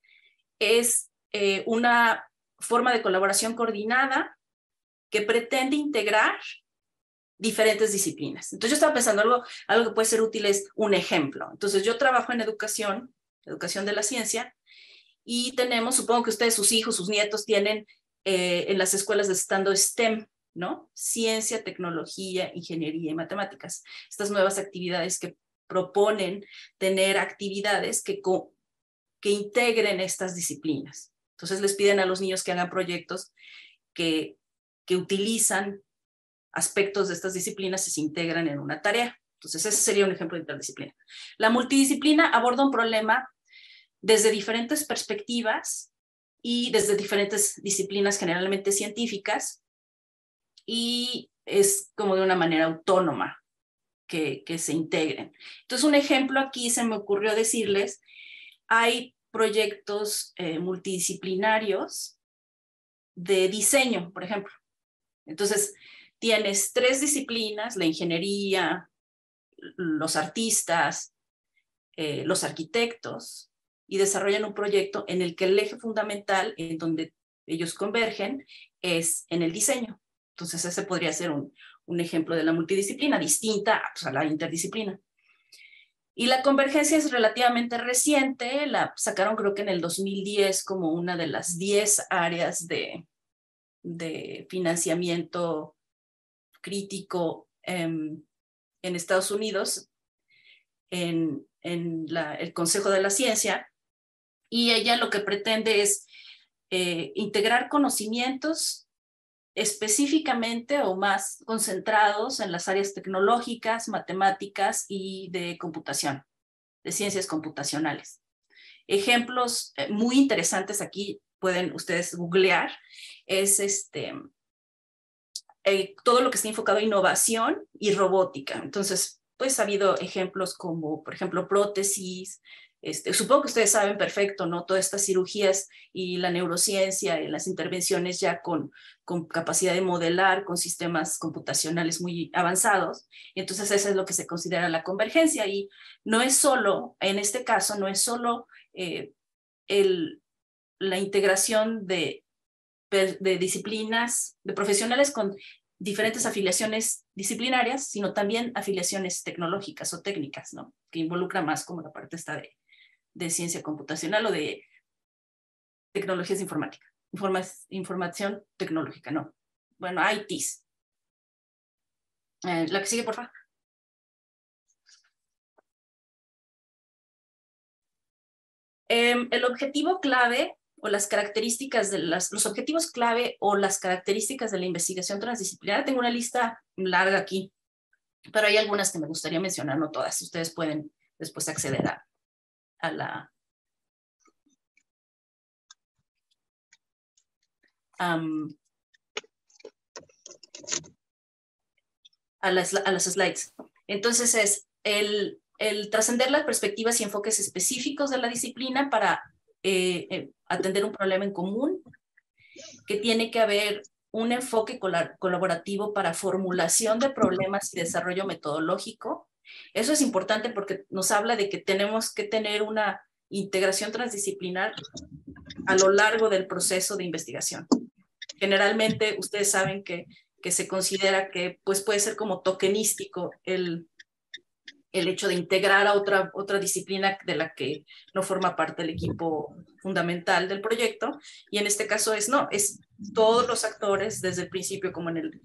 es una forma de colaboración coordinada que pretende integrar diferentes disciplinas. Entonces yo estaba pensando algo que puede ser útil es un ejemplo. Entonces yo trabajo en educación de la ciencia, y tenemos, supongo que ustedes, sus hijos, sus nietos tienen en las escuelas estando STEM, ¿no? Ciencia, tecnología, ingeniería y matemáticas. Estas nuevas actividades que proponen tener actividades que integren estas disciplinas. Entonces les piden a los niños que hagan proyectos que utilizan aspectos de estas disciplinas y se integran en una tarea. Entonces ese sería un ejemplo de interdisciplina. La multidisciplina aborda un problema desde diferentes perspectivas y desde diferentes disciplinas generalmente científicas, y es como de una manera autónoma que se integren. Entonces un ejemplo aquí se me ocurrió decirles, hay proyectos multidisciplinarios de diseño, por ejemplo. Entonces tienes 3 disciplinas, la ingeniería, los artistas, los arquitectos, y desarrollan un proyecto en el que el eje fundamental en donde ellos convergen es en el diseño. Entonces ese podría ser un ejemplo de la multidisciplina, distinta a la interdisciplina. Y la convergencia es relativamente reciente, la sacaron creo que en el 2010 como una de las 10 áreas de financiamiento crítico en Estados Unidos, en el Consejo de la Ciencia, y ella lo que pretende es integrar conocimientos específicamente o más concentrados en las áreas tecnológicas, matemáticas y de computación, de ciencias computacionales. Ejemplos muy interesantes aquí, pueden ustedes googlear, es todo lo que está enfocado a innovación y robótica. Entonces, pues ha habido ejemplos como, por ejemplo, prótesis. Supongo que ustedes saben perfecto, ¿no? Todas estas cirugías y la neurociencia y las intervenciones ya con capacidad de modelar, con sistemas computacionales muy avanzados. Y entonces eso es lo que se considera la convergencia. Y no es solo, en este caso, no es solo la integración de disciplinas, de profesionales con diferentes afiliaciones disciplinarias, sino también afiliaciones tecnológicas o técnicas, ¿no? Que involucra más como la parte esta de ciencia computacional o de tecnologías informáticas, información tecnológica, ¿no? Bueno, ITs. La que sigue, por favor. El objetivo clave o las características de los objetivos clave o las características de la investigación transdisciplinaria. Tengo una lista larga aquí, pero hay algunas que me gustaría mencionar, no todas. Ustedes pueden después acceder a la... a las slides. Entonces es el trascender las perspectivas y enfoques específicos de la disciplina para atender un problema en común, que tiene que haber un enfoque colaborativo para formulación de problemas y desarrollo metodológico. Eso es importante porque nos habla de que tenemos que tener una integración transdisciplinar a lo largo del proceso de investigación. Generalmente ustedes saben que se considera que pues, puede ser como tokenístico el hecho de integrar a otra disciplina de la que no forma parte del equipo fundamental del proyecto, y en este caso es todos los actores desde el principio como en el...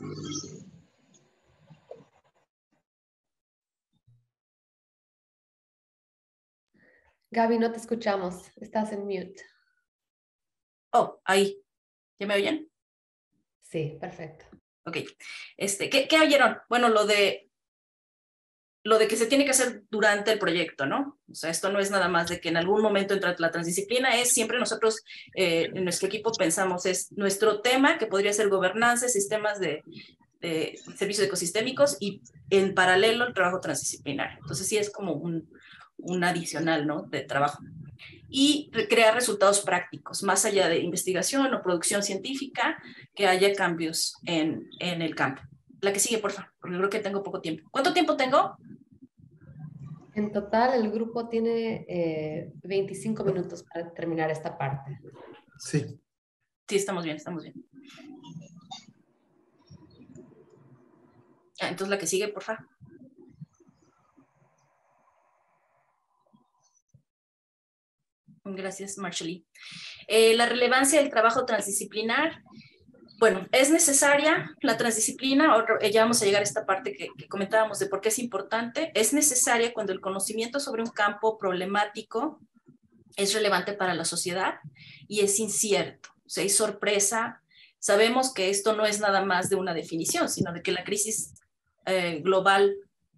Gaby, no te escuchamos, estás en mute. Oh, ahí. ¿Ya me oyen? Sí, perfecto. Ok. ¿Qué oyeron? Bueno, lo de que se tiene que hacer durante el proyecto, ¿no? O sea, esto no es nada más de que en algún momento entra la transdisciplina, es siempre nosotros, en nuestro equipo pensamos, es nuestro tema, que podría ser gobernanza, sistemas de servicios ecosistémicos y en paralelo el trabajo transdisciplinario. Entonces sí es como un adicional, ¿no? De trabajo. Y crear resultados prácticos, más allá de investigación o producción científica, que haya cambios en el campo. La que sigue, por favor, porque creo que tengo poco tiempo. ¿Cuánto tiempo tengo? En total, el grupo tiene 25 minutos para terminar esta parte. Sí. Sí, estamos bien, estamos bien. Entonces, la que sigue, por favor. Gracias, Marshally. La relevancia del trabajo transdisciplinar. Bueno, es necesaria la transdisciplina, ya vamos a llegar a esta parte que comentábamos de por qué es importante. Es necesaria cuando el conocimiento sobre un campo problemático es relevante para la sociedad y es incierto, o sea, hay sorpresa. Sabemos que esto no es nada más de una definición, sino de que la crisis global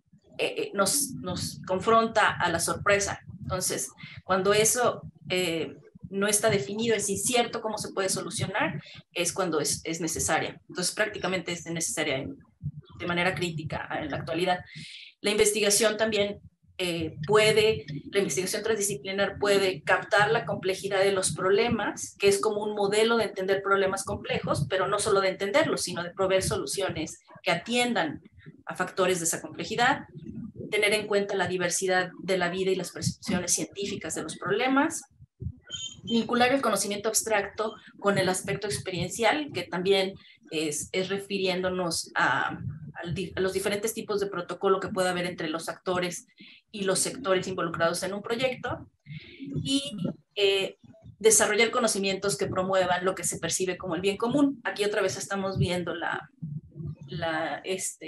nos confronta a la sorpresa. Entonces, cuando eso no está definido, es incierto cómo se puede solucionar, es cuando es necesaria. Entonces, prácticamente es necesaria de manera crítica en la actualidad. La investigación también la investigación transdisciplinar puede captar la complejidad de los problemas, que es como un modelo de entender problemas complejos, pero no solo de entenderlos, sino de proveer soluciones que atiendan a factores de esa complejidad, tener en cuenta la diversidad de la vida y las percepciones científicas de los problemas, vincular el conocimiento abstracto con el aspecto experiencial, que también es refiriéndonos a los diferentes tipos de protocolo que puede haber entre los actores y los sectores involucrados en un proyecto, y desarrollar conocimientos que promuevan lo que se percibe como el bien común. Aquí otra vez estamos viendo la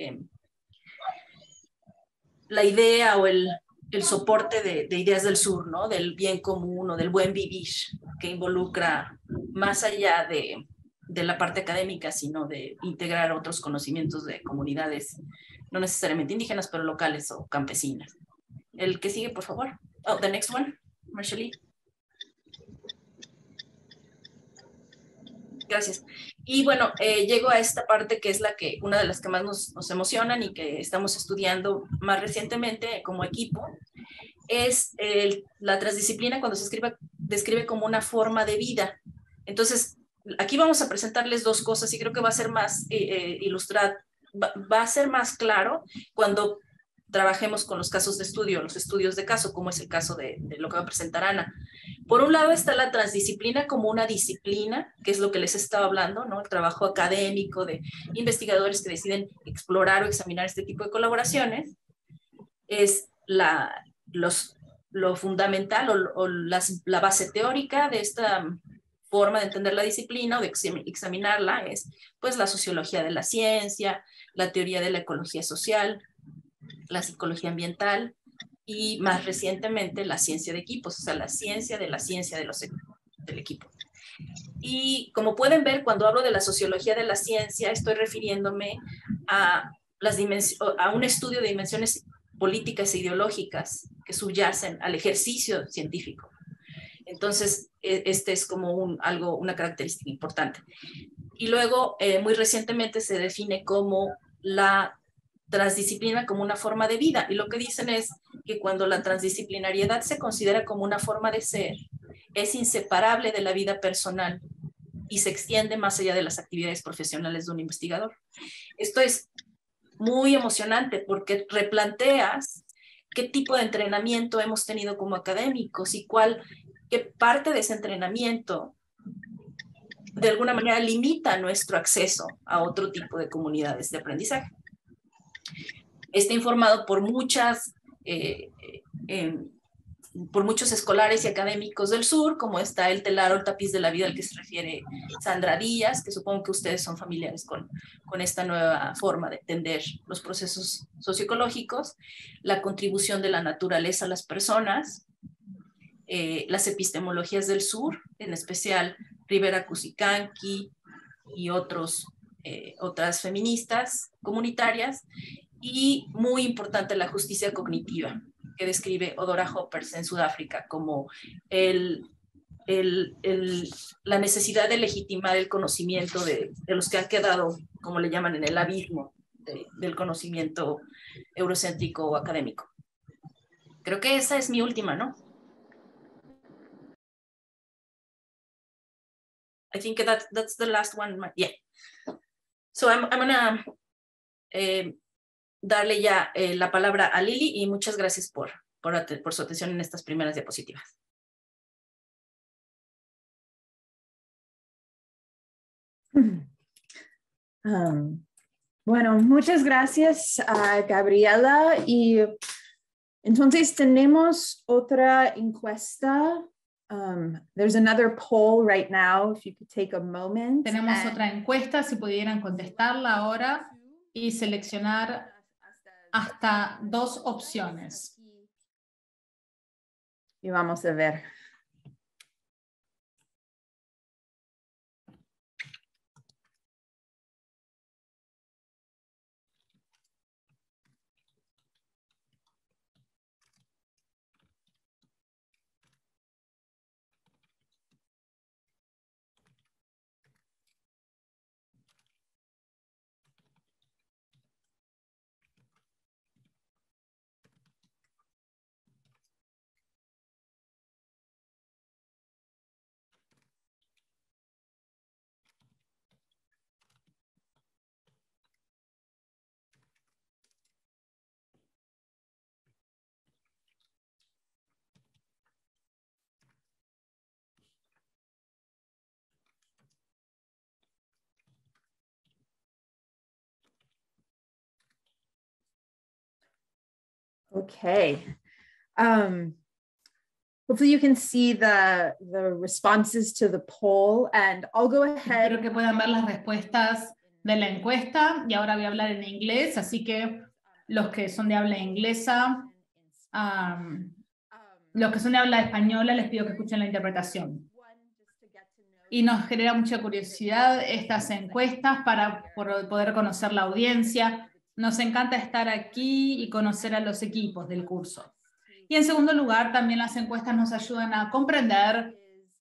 idea o el soporte de ideas del sur, ¿no? Del bien común o del buen vivir, que involucra más allá de la parte académica, sino de integrar otros conocimientos de comunidades, no necesariamente indígenas, pero locales o campesinas. El que sigue, por favor. Oh, the next one, Marshally. Gracias. Y bueno, llego a esta parte que es una de las que más nos emocionan y que estamos estudiando más recientemente como equipo, es la transdisciplina cuando se describe como una forma de vida. Entonces, aquí vamos a presentarles dos cosas y creo que va a ser más ilustrado, va a ser más claro cuando trabajemos con los casos de estudio, los estudios de caso, como es el caso de lo que va a presentar Ana. Por un lado está la transdisciplina como una disciplina, que es lo que les estaba hablando, ¿no? El trabajo académico de investigadores que deciden explorar o examinar este tipo de colaboraciones. Es lo fundamental o la base teórica de esta forma de entender la disciplina o de examinarla es pues la sociología de la ciencia, la teoría de la ecología social, la psicología ambiental y más recientemente la ciencia de equipos, o sea, la ciencia de del equipo. Y como pueden ver, cuando hablo de la sociología de la ciencia, estoy refiriéndome a un estudio de dimensiones políticas e ideológicas que subyacen al ejercicio científico. Entonces, este es como una característica importante. Y luego, muy recientemente se define como la transdisciplina como una forma de vida. Y lo que dicen es que cuando la transdisciplinariedad se considera como una forma de ser, es inseparable de la vida personal y se extiende más allá de las actividades profesionales de un investigador. Esto es muy emocionante porque replanteas qué tipo de entrenamiento hemos tenido como académicos y qué parte de ese entrenamiento de alguna manera limita nuestro acceso a otro tipo de comunidades de aprendizaje. Está informado por muchos escolares y académicos del sur, como está el telar o el tapiz de la vida al que se refiere Sandra Díaz, que supongo que ustedes son familiares con esta nueva forma de entender los procesos socioecológicos, la contribución de la naturaleza a las personas, las epistemologías del sur, en especial Rivera Cusicanqui y otras feministas comunitarias, y muy importante la justicia cognitiva, que describe Odora Hoppers en Sudáfrica como la necesidad de legitimar el conocimiento de los que han quedado, como le llaman, en el abismo del conocimiento eurocéntrico o académico. Creo que esa es mi última, ¿no? I think that's the last one. Yeah. So I'm gonna darle ya la palabra a Lili y muchas gracias por su atención en estas primeras diapositivas. Bueno, muchas gracias a Gabriela. Y entonces tenemos otra encuesta. There's another poll right now, if you could take a moment. Tenemos otra encuesta, si pudieran contestarla ahora y seleccionar hasta 2 opciones. Y vamos a ver. Okay. Hopefully you can see the responses to the poll, and I'll go ahead. Espero que puedan ver las respuestas de la encuesta y ahora voy a hablar en inglés, así que los que son de habla inglesa, los que son de habla española, les pido que escuchen la interpretación. Y nos genera mucha curiosidad estas encuestas para poder conocer la audiencia. Nos encanta estar aquí y conocer a los equipos del curso. Y en segundo lugar, también las encuestas nos ayudan a comprender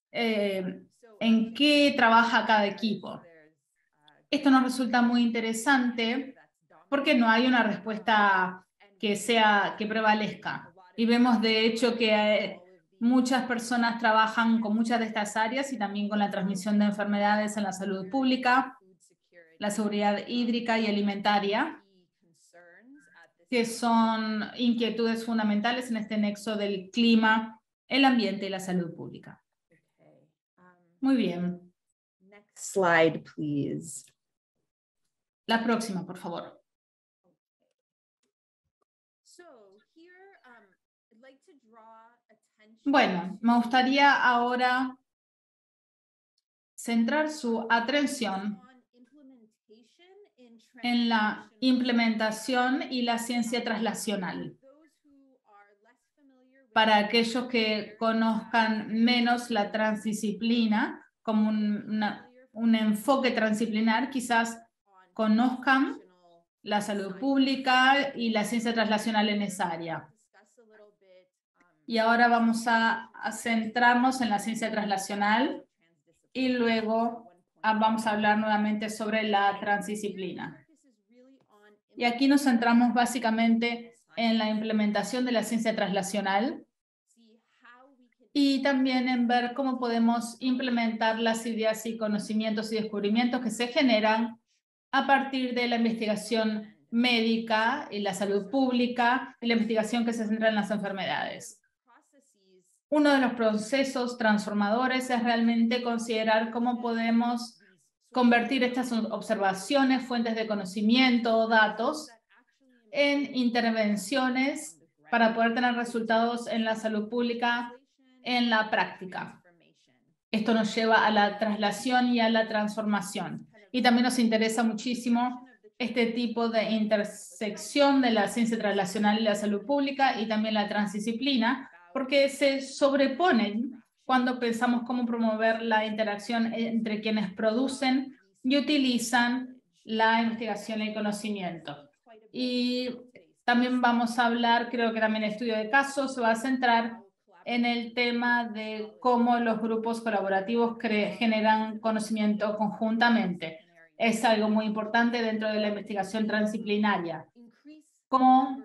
en qué trabaja cada equipo. Esto nos resulta muy interesante porque no hay una respuesta que prevalezca. Y vemos de hecho que muchas personas trabajan con muchas de estas áreas y también con la transmisión de enfermedades en la salud pública, la seguridad hídrica y alimentaria, que son inquietudes fundamentales en este nexo del clima, el ambiente y la salud pública. Muy bien. Next slide, please. La próxima, por favor. Bueno, me gustaría ahora centrar su atención en la implementación y la ciencia translacional. Para aquellos que conozcan menos la transdisciplina, como un enfoque transdisciplinar, quizás conozcan la salud pública y la ciencia translacional en esa área. Y ahora vamos a centrarnos en la ciencia translacional y luego vamos a hablar nuevamente sobre la transdisciplina. Y aquí nos centramos básicamente en la implementación de la ciencia translacional y también en ver cómo podemos implementar las ideas y conocimientos y descubrimientos que se generan a partir de la investigación médica y la salud pública y la investigación que se centra en las enfermedades. Uno de los procesos transformadores es realmente considerar cómo podemos convertir estas observaciones, fuentes de conocimiento, datos, en intervenciones para poder tener resultados en la salud pública en la práctica. Esto nos lleva a la traslación y a la transformación. Y también nos interesa muchísimo este tipo de intersección de la ciencia translacional y la salud pública y también la transdisciplina, porque se sobreponen cuando pensamos cómo promover la interacción entre quienes producen y utilizan la investigación y el conocimiento. Y también vamos a hablar, creo que también el estudio de casos se va a centrar en el tema de cómo los grupos colaborativos generan conocimiento conjuntamente. Es algo muy importante dentro de la investigación transdisciplinaria. Cómo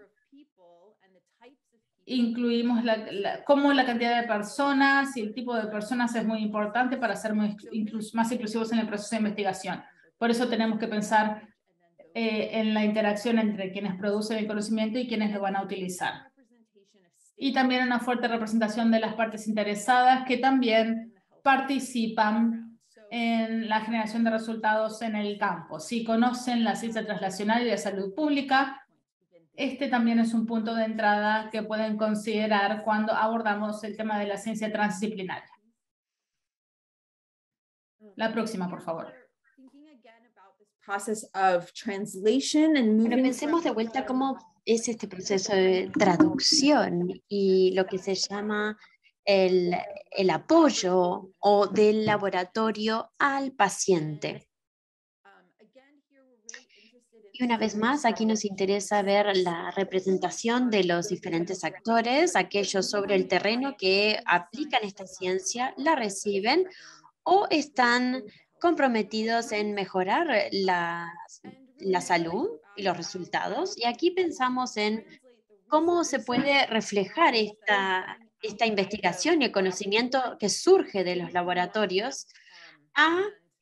incluimos cómo la cantidad de personas y el tipo de personas es muy importante para ser más inclusivos en el proceso de investigación. Por eso tenemos que pensar en la interacción entre quienes producen el conocimiento y quienes lo van a utilizar. Y también una fuerte representación de las partes interesadas que también participan en la generación de resultados en el campo. Si conocen la ciencia translacional y la salud pública, este también es un punto de entrada que pueden considerar cuando abordamos el tema de la ciencia transdisciplinaria. La próxima, por favor. Pero pensemos de vuelta cómo es este proceso de traducción y lo que se llama el apoyo o del laboratorio al paciente. Y una vez más, aquí nos interesa ver la representación de los diferentes actores, aquellos sobre el terreno que aplican esta ciencia, la reciben o están comprometidos en mejorar la salud y los resultados. Y aquí pensamos en cómo se puede reflejar esta investigación y el conocimiento que surge de los laboratorios a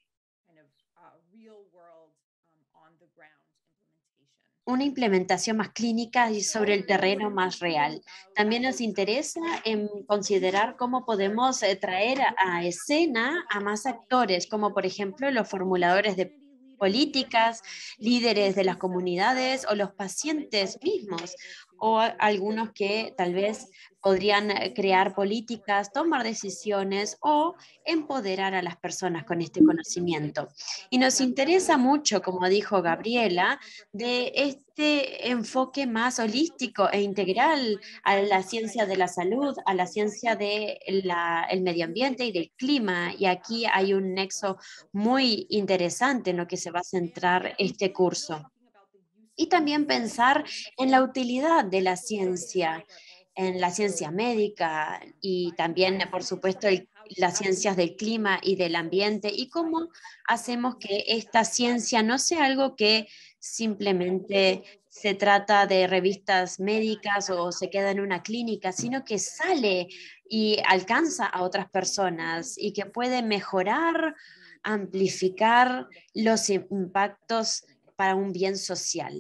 una implementación más clínica y sobre el terreno más real. También nos interesa en considerar cómo podemos traer a escena a más actores, como por ejemplo los formuladores de políticas, líderes de las comunidades o los pacientes mismos, o algunos que tal vez podrían crear políticas, tomar decisiones o empoderar a las personas con este conocimiento. Y nos interesa mucho, como dijo Gabriela, de este enfoque más holístico e integral a la ciencia de la salud, a la ciencia del medio ambiente y del clima. Y aquí hay un nexo muy interesante en lo que se va a centrar este curso. Y también pensar en la utilidad de la ciencia, en la ciencia médica y también, por supuesto, las ciencias del clima y del ambiente y cómo hacemos que esta ciencia no sea algo que simplemente se trata de revistas médicas o se queda en una clínica, sino que sale y alcanza a otras personas y que puede mejorar, amplificar los impactos para un bien social.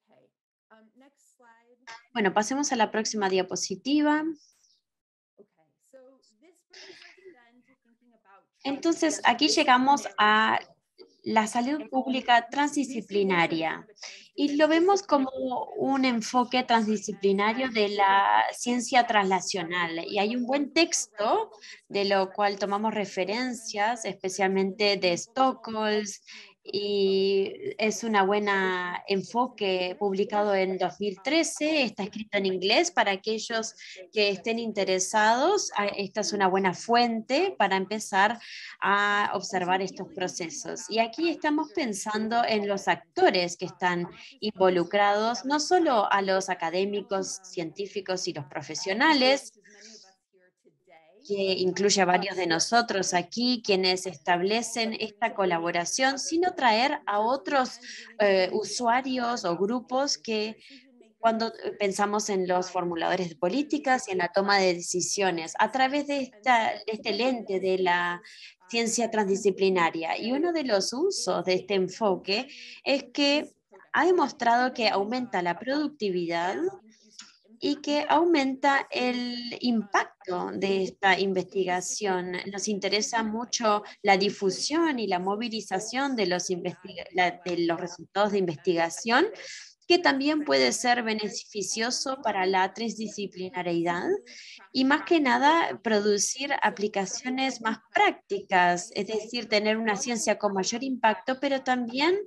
Bueno, pasemos a la próxima diapositiva. Entonces, aquí llegamos a la salud pública transdisciplinaria. Y lo vemos como un enfoque transdisciplinario de la ciencia translacional. Y hay un buen texto de lo cual tomamos referencias, especialmente de Stockholm, y es una buena enfoque publicado en 2013, está escrito en inglés para aquellos que estén interesados. Esta es una buena fuente para empezar a observar estos procesos. Y aquí estamos pensando en los actores que están involucrados, no solo a los académicos, científicos y los profesionales, que incluye a varios de nosotros aquí, quienes establecen esta colaboración, sino traer a otros usuarios o grupos que cuando pensamos en los formuladores de políticas y en la toma de decisiones, a través de este lente de la ciencia transdisciplinaria. Y uno de los usos de este enfoque es que ha demostrado que aumenta la productividad y que aumenta el impacto de esta investigación. Nos interesa mucho la difusión y la movilización de los resultados de investigación, que también puede ser beneficioso para la transdisciplinariedad y más que nada producir aplicaciones más prácticas, es decir, tener una ciencia con mayor impacto, pero también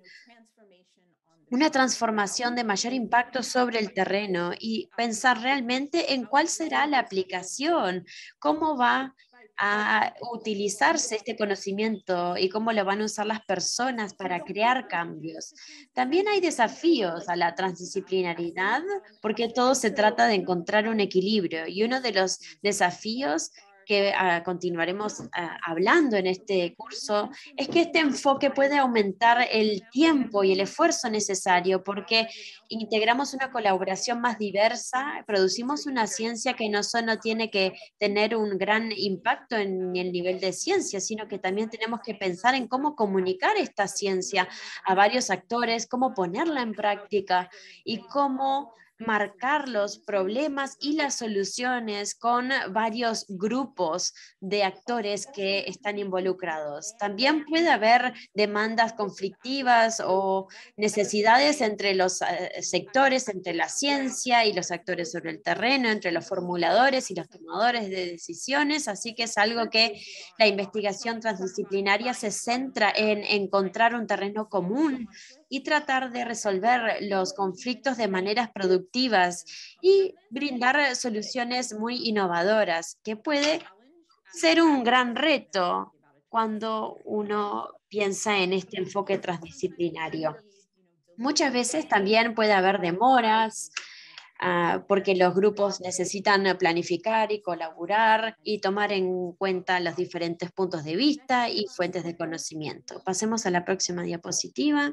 una transformación de mayor impacto sobre el terreno y pensar realmente en cuál será la aplicación, cómo va a utilizarse este conocimiento y cómo lo van a usar las personas para crear cambios. También hay desafíos a la transdisciplinaridad porque todo se trata de encontrar un equilibrio y uno de los desafíos que continuaremos hablando en este curso, es que este enfoque puede aumentar el tiempo y el esfuerzo necesario porque integramos una colaboración más diversa, producimos una ciencia que no solo tiene que tener un gran impacto en el nivel de ciencia, sino que también tenemos que pensar en cómo comunicar esta ciencia a varios actores, cómo ponerla en práctica y cómo marcar los problemas y las soluciones con varios grupos de actores que están involucrados. También puede haber demandas conflictivas o necesidades entre los sectores, entre la ciencia y los actores sobre el terreno, entre los formuladores y los tomadores de decisiones, así que es algo que la investigación transdisciplinaria se centra en encontrar un terreno común y tratar de resolver los conflictos de maneras productivas y brindar soluciones muy innovadoras, que puede ser un gran reto cuando uno piensa en este enfoque transdisciplinario. Muchas veces también puede haber demoras, porque los grupos necesitan planificar y colaborar y tomar en cuenta los diferentes puntos de vista y fuentes de conocimiento. Pasemos a la próxima diapositiva.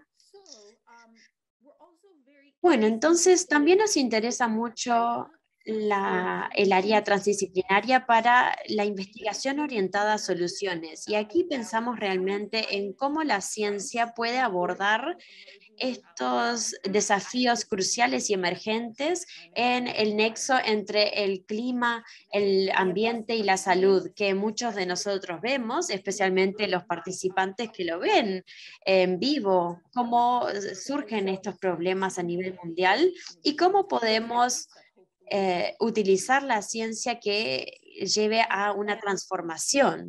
Bueno, entonces también nos interesa mucho el área transdisciplinaria para la investigación orientada a soluciones. Y aquí pensamos realmente en cómo la ciencia puede abordar estos desafíos cruciales y emergentes en el nexo entre el clima, el ambiente y la salud, que muchos de nosotros vemos, especialmente los participantes que lo ven en vivo, cómo surgen estos problemas a nivel mundial y cómo podemos utilizar la ciencia que lleve a una transformación.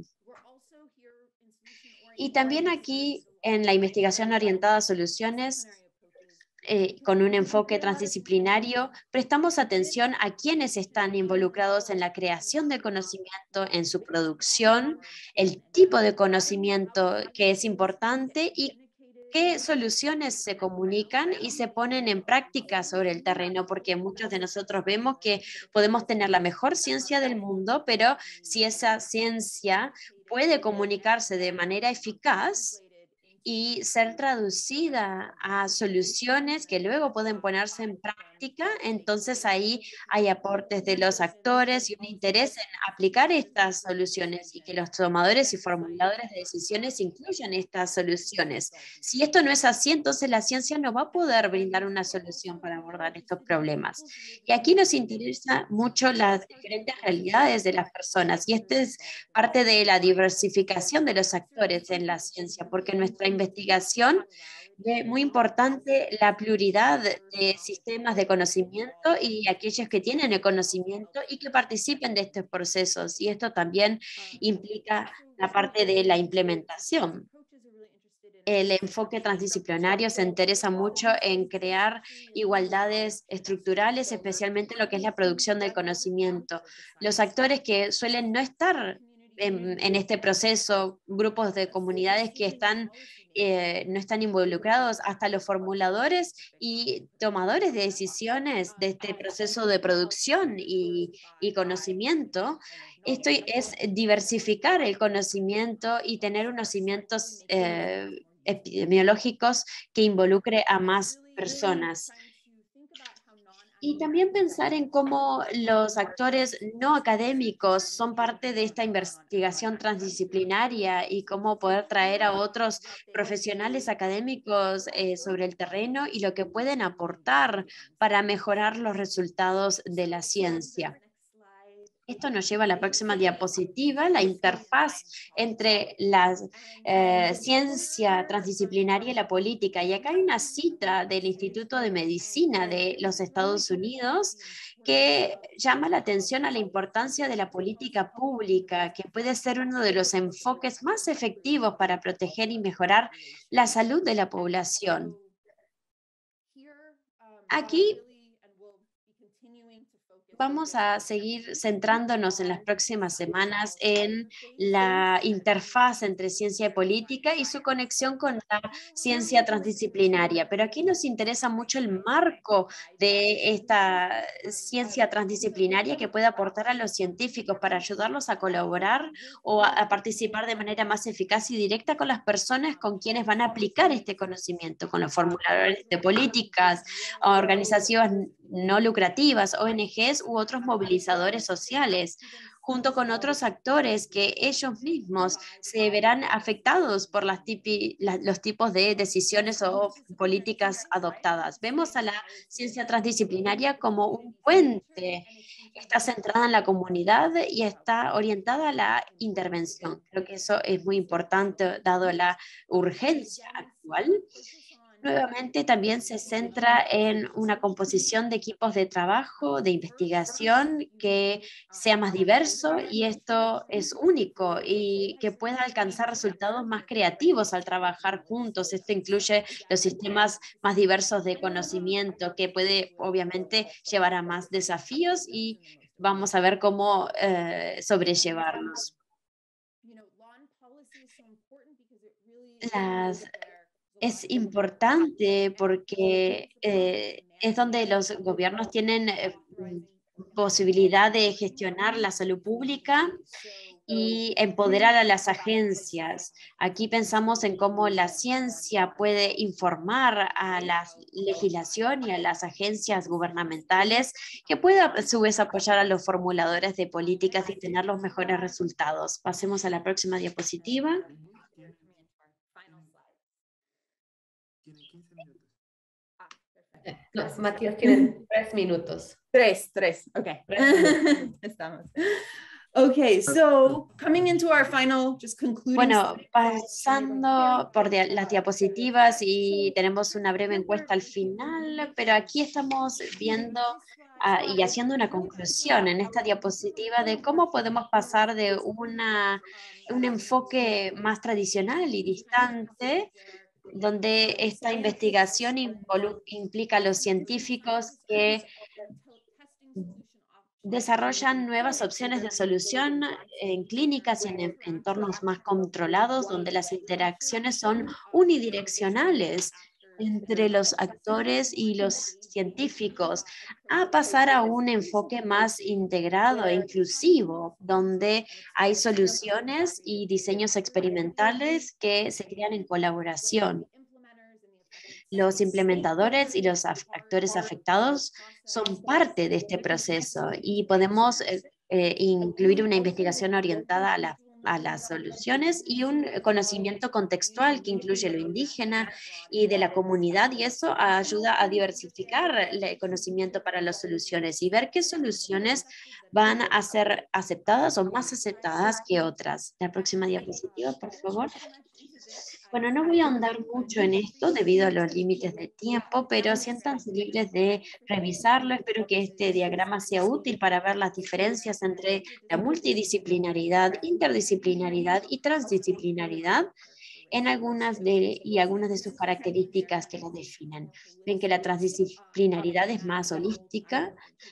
Y también aquí en la investigación orientada a soluciones, con un enfoque transdisciplinario, prestamos atención a quienes están involucrados en la creación de conocimiento, en su producción, el tipo de conocimiento que es importante y qué soluciones se comunican y se ponen en práctica sobre el terreno, porque muchos de nosotros vemos que podemos tener la mejor ciencia del mundo, pero si esa ciencia puede comunicarse de manera eficaz y ser traducida a soluciones que luego pueden ponerse en práctica práctica, entonces ahí hay aportes de los actores y un interés en aplicar estas soluciones y que los tomadores y formuladores de decisiones incluyan estas soluciones. Si esto no es así, entonces la ciencia no va a poder brindar una solución para abordar estos problemas. Y aquí nos interesa mucho las diferentes realidades de las personas y esta es parte de la diversificación de los actores en la ciencia, porque nuestra investigación es muy importante la pluralidad de sistemas de conocimiento y aquellos que tienen el conocimiento y que participen de estos procesos. Y esto también implica la parte de la implementación. El enfoque transdisciplinario se interesa mucho en crear igualdades estructurales, especialmente en lo que es la producción del conocimiento. Los actores que suelen no estar en este proceso, grupos de comunidades que no están involucrados, hasta los formuladores y tomadores de decisiones de este proceso de producción y conocimiento. Esto es diversificar el conocimiento y tener unos cimientos epidemiológicos que involucre a más personas. Y también pensar en cómo los actores no académicos son parte de esta investigación transdisciplinaria y cómo poder traer a otros profesionales académicos sobre el terreno y lo que pueden aportar para mejorar los resultados de la ciencia. Esto nos lleva a la próxima diapositiva, la interfaz entre la ciencia transdisciplinaria y la política. Y acá hay una cita del Instituto de Medicina de los Estados Unidos que llama la atención a la importancia de la política pública, que puede ser uno de los enfoques más efectivos para proteger y mejorar la salud de la población. Aquí vamos a seguir centrándonos en las próximas semanas en la interfaz entre ciencia y política y su conexión con la ciencia transdisciplinaria. Pero aquí nos interesa mucho el marco de esta ciencia transdisciplinaria que puede aportar a los científicos para ayudarlos a colaborar o a participar de manera más eficaz y directa con las personas con quienes van a aplicar este conocimiento, con los formuladores de políticas, organizaciones no lucrativas, ONGs u otros movilizadores sociales, junto con otros actores que ellos mismos se verán afectados por los tipos de decisiones o políticas adoptadas. Vemos a la ciencia transdisciplinaria como un puente. Está centrada en la comunidad y está orientada a la intervención. Creo que eso es muy importante dado la urgencia actual. Nuevamente también se centra en una composición de equipos de trabajo, de investigación que sea más diverso y esto es único y que pueda alcanzar resultados más creativos al trabajar juntos. Esto incluye los sistemas más diversos de conocimiento que puede obviamente llevar a más desafíos y vamos a ver cómo sobrellevarlos. Es importante porque es donde los gobiernos tienen posibilidad de gestionar la salud pública y empoderar a las agencias. Aquí pensamos en cómo la ciencia puede informar a la legislación y a las agencias gubernamentales que pueda a su vez apoyar a los formuladores de políticas y tener los mejores resultados. Pasemos a la próxima diapositiva. Los Matías tienen 3 minutos. Tres, okay. Estamos. Okay, so coming into our final, just concluding. Bueno, pasando por las diapositivas y tenemos una breve encuesta al final, pero aquí estamos viendo y haciendo una conclusión en esta diapositiva de cómo podemos pasar de un enfoque más tradicional y distante, donde esta investigación implica a los científicos que desarrollan nuevas opciones de solución en clínicas y en entornos más controlados, donde las interacciones son unidireccionales entre los actores y los científicos, a pasar a un enfoque más integrado e inclusivo, donde hay soluciones y diseños experimentales que se crean en colaboración. Los implementadores y los actores afectados son parte de este proceso y podemos incluir una investigación orientada a las soluciones y un conocimiento contextual que incluye lo indígena y de la comunidad, y eso ayuda a diversificar el conocimiento para las soluciones y ver qué soluciones van a ser aceptadas o más aceptadas que otras. La próxima diapositiva, por favor. Bueno, no voy a ahondar mucho en esto debido a los límites de tiempo, pero siéntanse libres de revisarlo. Espero que este diagrama sea útil para ver las diferencias entre la multidisciplinaridad, interdisciplinaridad y transdisciplinaridad en algunas de sus características que las definen. Ven que la transdisciplinaridad es más holística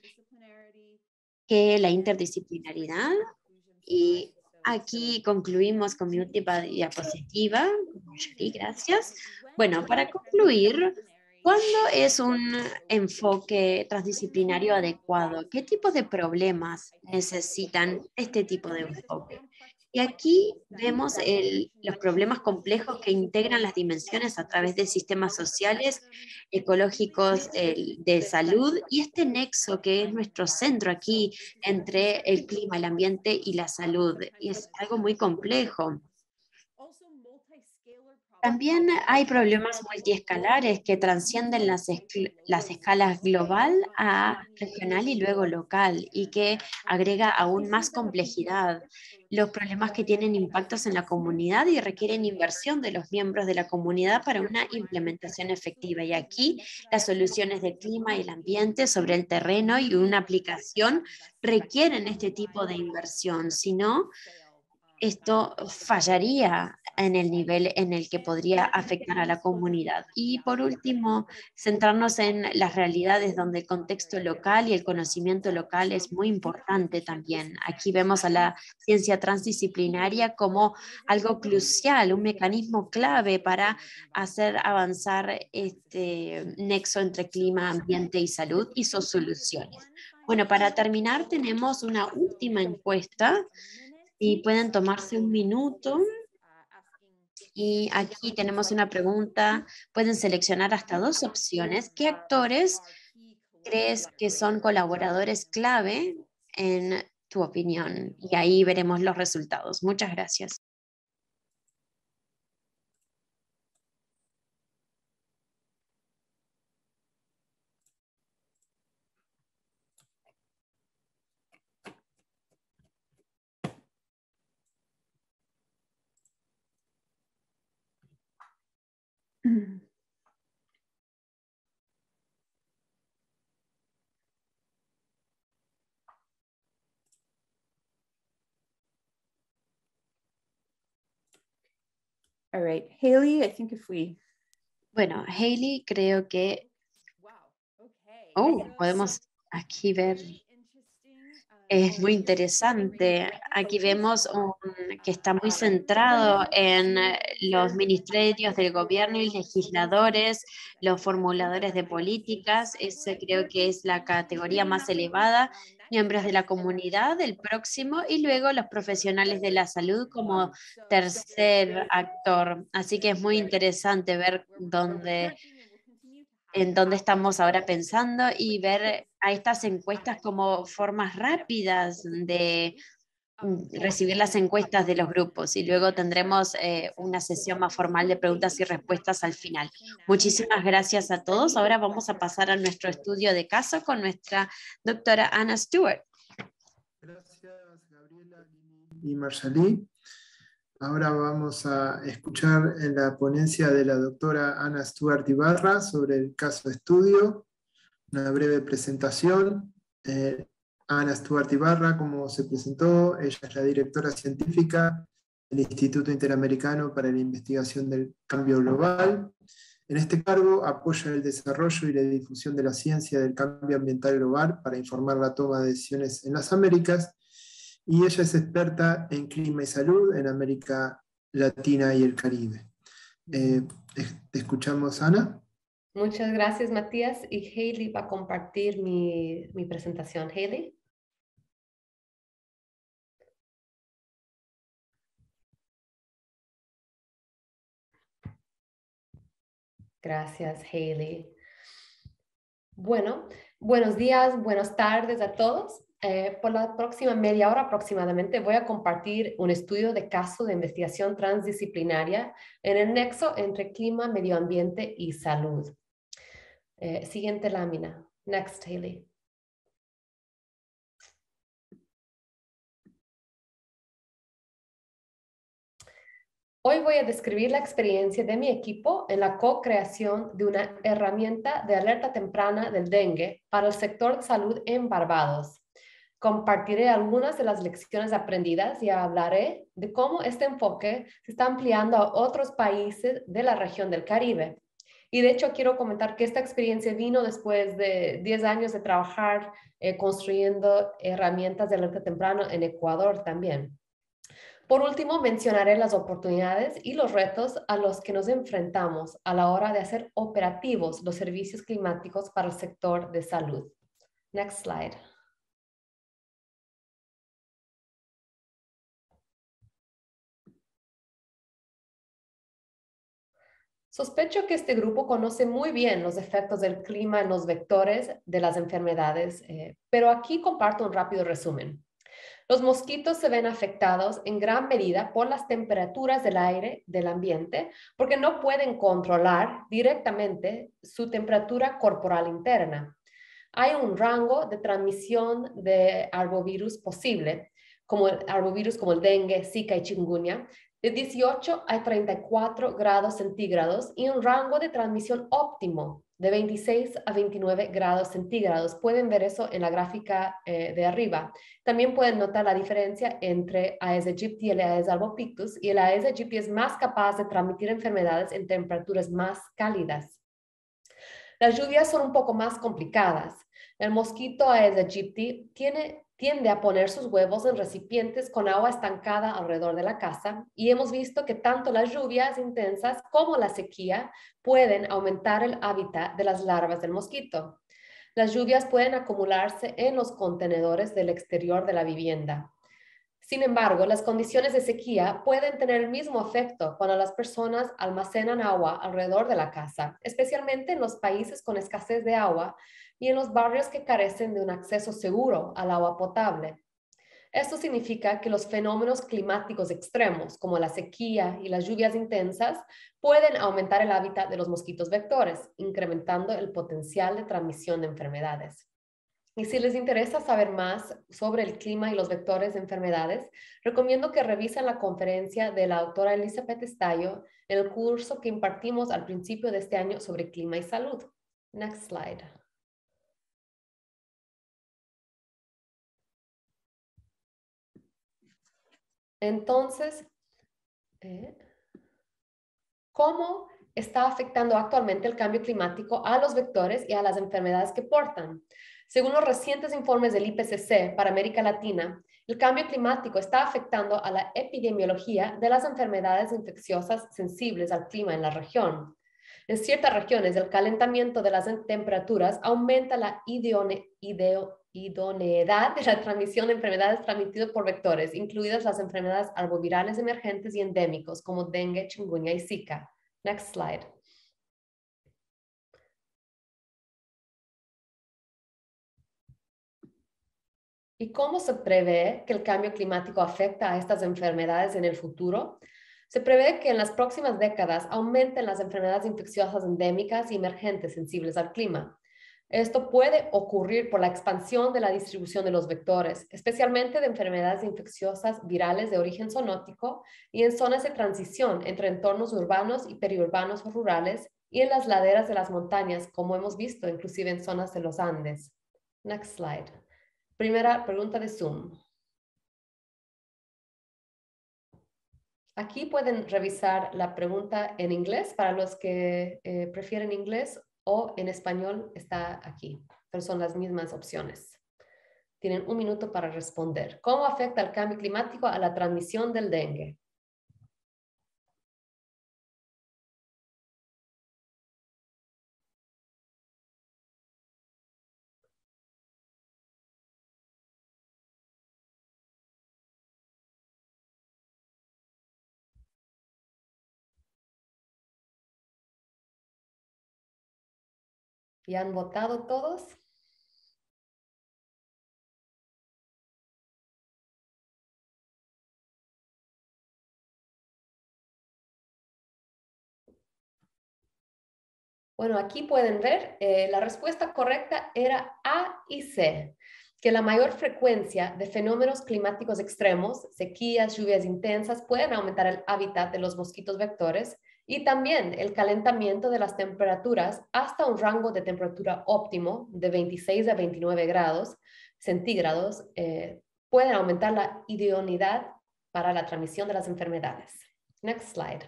que la interdisciplinaridad, y aquí concluimos con mi última diapositiva. Gracias. Bueno, para concluir, ¿cuándo es un enfoque transdisciplinario adecuado? ¿Qué tipos de problemas necesitan este tipo de enfoque? Y aquí vemos los problemas complejos que integran las dimensiones a través de sistemas sociales, ecológicos, de salud, y este nexo que es nuestro centro aquí entre el clima, el ambiente y la salud. Y es algo muy complejo. También hay problemas multiescalares que trascienden las escalas global a regional y luego local, y que agrega aún más complejidad. Los problemas que tienen impactos en la comunidad y requieren inversión de los miembros de la comunidad para una implementación efectiva. Y aquí las soluciones del clima y el ambiente sobre el terreno y una aplicación requieren este tipo de inversión. Si no, esto fallaría en el nivel en el que podría afectar a la comunidad. Y por último, centrarnos en las realidades donde el contexto local y el conocimiento local es muy importante también. Aquí vemos a la ciencia transdisciplinaria como algo crucial, un mecanismo clave para hacer avanzar este nexo entre clima, ambiente y salud y sus soluciones. Bueno, para terminar, tenemos una última encuesta y pueden tomarse un minuto. Y aquí tenemos una pregunta. Pueden seleccionar hasta 2 opciones. ¿Qué actores crees que son colaboradores clave en tu opinión? Y ahí veremos los resultados. Muchas gracias. All right, Haley, I think if we... Bueno, Haley, creo que... podemos aquí ver... Es muy interesante. Aquí vemos que está muy centrado en los ministerios del gobierno y legisladores, los formuladores de políticas. Ese creo que es la categoría más elevada. Miembros de la comunidad, el próximo, y luego los profesionales de la salud como tercer actor. Así que es muy interesante ver en dónde estamos ahora pensando y ver a estas encuestas como formas rápidas de recibir las encuestas de los grupos, y luego tendremos una sesión más formal de preguntas y respuestas al final. Muchísimas gracias a todos. Ahora vamos a pasar a nuestro estudio de caso con nuestra doctora Anna Stewart. Gracias, Gabriela y Marshallí. Ahora vamos a escuchar en la ponencia de la doctora Ana Stewart Ibarra sobre el caso de estudio, una breve presentación. Ana Stewart Ibarra, como se presentó, ella es la directora científica del Instituto Interamericano para la Investigación del Cambio Global. En este cargo apoya el desarrollo y la difusión de la ciencia del cambio ambiental global para informar la toma de decisiones en las Américas, y ella es experta en clima y salud en América Latina y el Caribe. ¿Te escuchamos, Ana? Muchas gracias, Matías. Y Haley va a compartir mi presentación. Haley. Gracias, Hailey. Bueno, buenos días, buenas tardes a todos. Por la próxima media hora aproximadamente voy a compartir un estudio de caso de investigación transdisciplinaria en el nexo entre clima, medio ambiente y salud. Siguiente lámina. Next, Hailey. Hoy voy a describir la experiencia de mi equipo en la co-creación de una herramienta de alerta temprana del dengue para el sector de salud en Barbados. Compartiré algunas de las lecciones aprendidas y hablaré de cómo este enfoque se está ampliando a otros países de la región del Caribe. Y de hecho quiero comentar que esta experiencia vino después de 10 años de trabajar construyendo herramientas de alerta temprana en Ecuador también. Por último, mencionaré las oportunidades y los retos a los que nos enfrentamos a la hora de hacer operativos los servicios climáticos para el sector de salud. Next slide. Sospecho que este grupo conoce muy bien los efectos del clima en los vectores de las enfermedades, pero aquí comparto un rápido resumen. Los mosquitos se ven afectados en gran medida por las temperaturas del aire del ambiente porque no pueden controlar directamente su temperatura corporal interna. Hay un rango de transmisión de arbovirus posible, como arbovirus como el dengue, Zika y chikungunya, de 18 a 34 grados centígrados y un rango de transmisión óptimo de 26 a 29 grados centígrados. Pueden ver eso en la gráfica de arriba. También pueden notar la diferencia entre Aedes aegypti y el Aedes albopictus, y el Aedes aegypti es más capaz de transmitir enfermedades en temperaturas más cálidas. Las lluvias son un poco más complicadas. El mosquito Aedes aegypti tiende a poner sus huevos en recipientes con agua estancada alrededor de la casa, y hemos visto que tanto las lluvias intensas como la sequía pueden aumentar el hábitat de las larvas del mosquito. Las lluvias pueden acumularse en los contenedores del exterior de la vivienda. Sin embargo, las condiciones de sequía pueden tener el mismo efecto cuando las personas almacenan agua alrededor de la casa, especialmente en los países con escasez de agua y en los barrios que carecen de un acceso seguro al agua potable. Esto significa que los fenómenos climáticos extremos, como la sequía y las lluvias intensas, pueden aumentar el hábitat de los mosquitos vectores, incrementando el potencial de transmisión de enfermedades. Y si les interesa saber más sobre el clima y los vectores de enfermedades, recomiendo que revisen la conferencia de la doctora Elizabeth Estallo en el curso que impartimos al principio de este año sobre clima y salud. Next slide. Entonces, ¿cómo está afectando actualmente el cambio climático a los vectores y a las enfermedades que portan? Según los recientes informes del IPCC para América Latina, el cambio climático está afectando a la epidemiología de las enfermedades infecciosas sensibles al clima en la región. En ciertas regiones, el calentamiento de las temperaturas aumenta la idoneidad de la transmisión de enfermedades transmitidas por vectores, incluidas las enfermedades arbovirales emergentes y endémicos como dengue, chikungunya y Zika. Next slide. ¿Y cómo se prevé que el cambio climático afecta a estas enfermedades en el futuro? Se prevé que en las próximas décadas aumenten las enfermedades infecciosas endémicas y emergentes sensibles al clima. Esto puede ocurrir por la expansión de la distribución de los vectores, especialmente de enfermedades infecciosas virales de origen zoonótico y en zonas de transición entre entornos urbanos y periurbanos o rurales y en las laderas de las montañas, como hemos visto inclusive en zonas de los Andes. Next slide. Primera pregunta de Zoom. Aquí pueden revisar la pregunta en inglés para los que prefieren inglés, o en español está aquí, pero son las mismas opciones. Tienen un minuto para responder. ¿Cómo afecta el cambio climático a la transmisión del dengue? ¿Ya han votado todos? Bueno, aquí pueden ver, la respuesta correcta era A y C, que la mayor frecuencia de fenómenos climáticos extremos, sequías, lluvias intensas, pueden aumentar el hábitat de los mosquitos vectores y también el calentamiento de las temperaturas hasta un rango de temperatura óptimo de 26 a 29 grados centígrados pueden aumentar la idoneidad para la transmisión de las enfermedades. Next slide.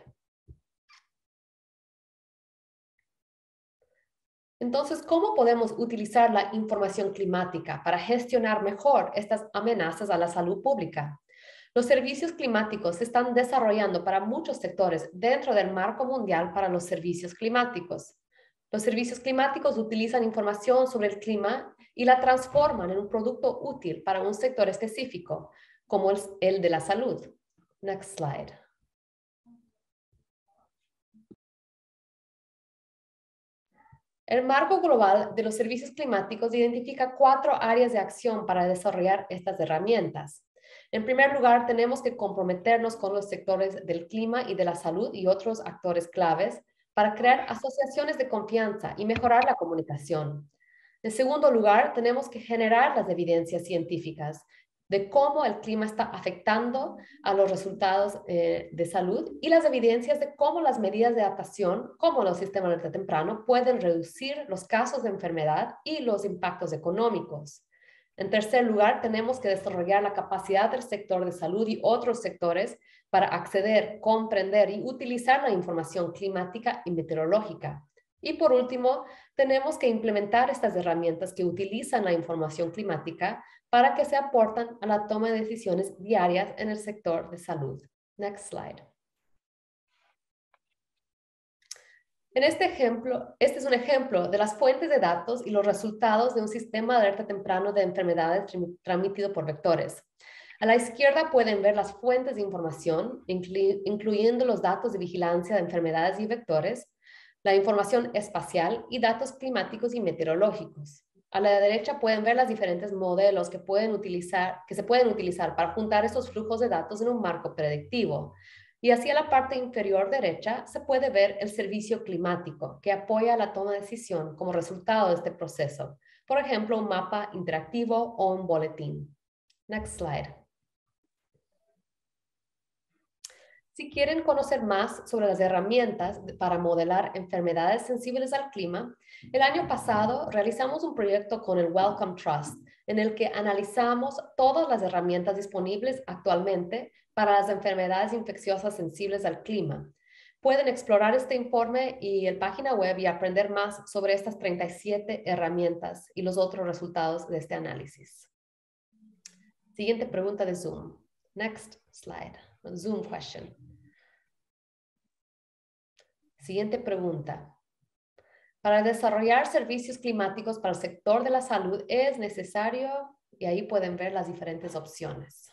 Entonces, ¿cómo podemos utilizar la información climática para gestionar mejor estas amenazas a la salud pública? Los servicios climáticos se están desarrollando para muchos sectores dentro del marco mundial para los servicios climáticos. Los servicios climáticos utilizan información sobre el clima y la transforman en un producto útil para un sector específico, como el de la salud. Next slide. El marco global de los servicios climáticos identifica 4 áreas de acción para desarrollar estas herramientas. En primer lugar, tenemos que comprometernos con los sectores del clima y de la salud y otros actores claves para crear asociaciones de confianza y mejorar la comunicación. En segundo lugar, tenemos que generar las evidencias científicas de cómo el clima está afectando a los resultados de salud y las evidencias de cómo las medidas de adaptación, como los sistemas de alerta temprano, pueden reducir los casos de enfermedad y los impactos económicos. En tercer lugar, tenemos que desarrollar la capacidad del sector de salud y otros sectores para acceder, comprender y utilizar la información climática y meteorológica. Y por último, tenemos que implementar estas herramientas que utilizan la información climática para que se aportan a la toma de decisiones diarias en el sector de salud. Next slide. En este ejemplo, este es un ejemplo de las fuentes de datos y los resultados de un sistema de alerta temprano de enfermedades transmitido por vectores. A la izquierda pueden ver las fuentes de información, incluyendo los datos de vigilancia de enfermedades y vectores, la información espacial y datos climáticos y meteorológicos. A la derecha pueden ver los diferentes modelos que se pueden utilizar para juntar esos flujos de datos en un marco predictivo. Y hacia la parte inferior derecha se puede ver el servicio climático que apoya la toma de decisión como resultado de este proceso. Por ejemplo, un mapa interactivo o un boletín. Next slide. Si quieren conocer más sobre las herramientas para modelar enfermedades sensibles al clima, el año pasado realizamos un proyecto con el Wellcome Trust, en el que analizamos todas las herramientas disponibles actualmente para las enfermedades infecciosas sensibles al clima. Pueden explorar este informe y la página web y aprender más sobre estas 37 herramientas y los otros resultados de este análisis. Siguiente pregunta de Zoom. Next slide. Zoom question. Siguiente pregunta. Para desarrollar servicios climáticos para el sector de la salud es necesario, y ahí pueden ver las diferentes opciones.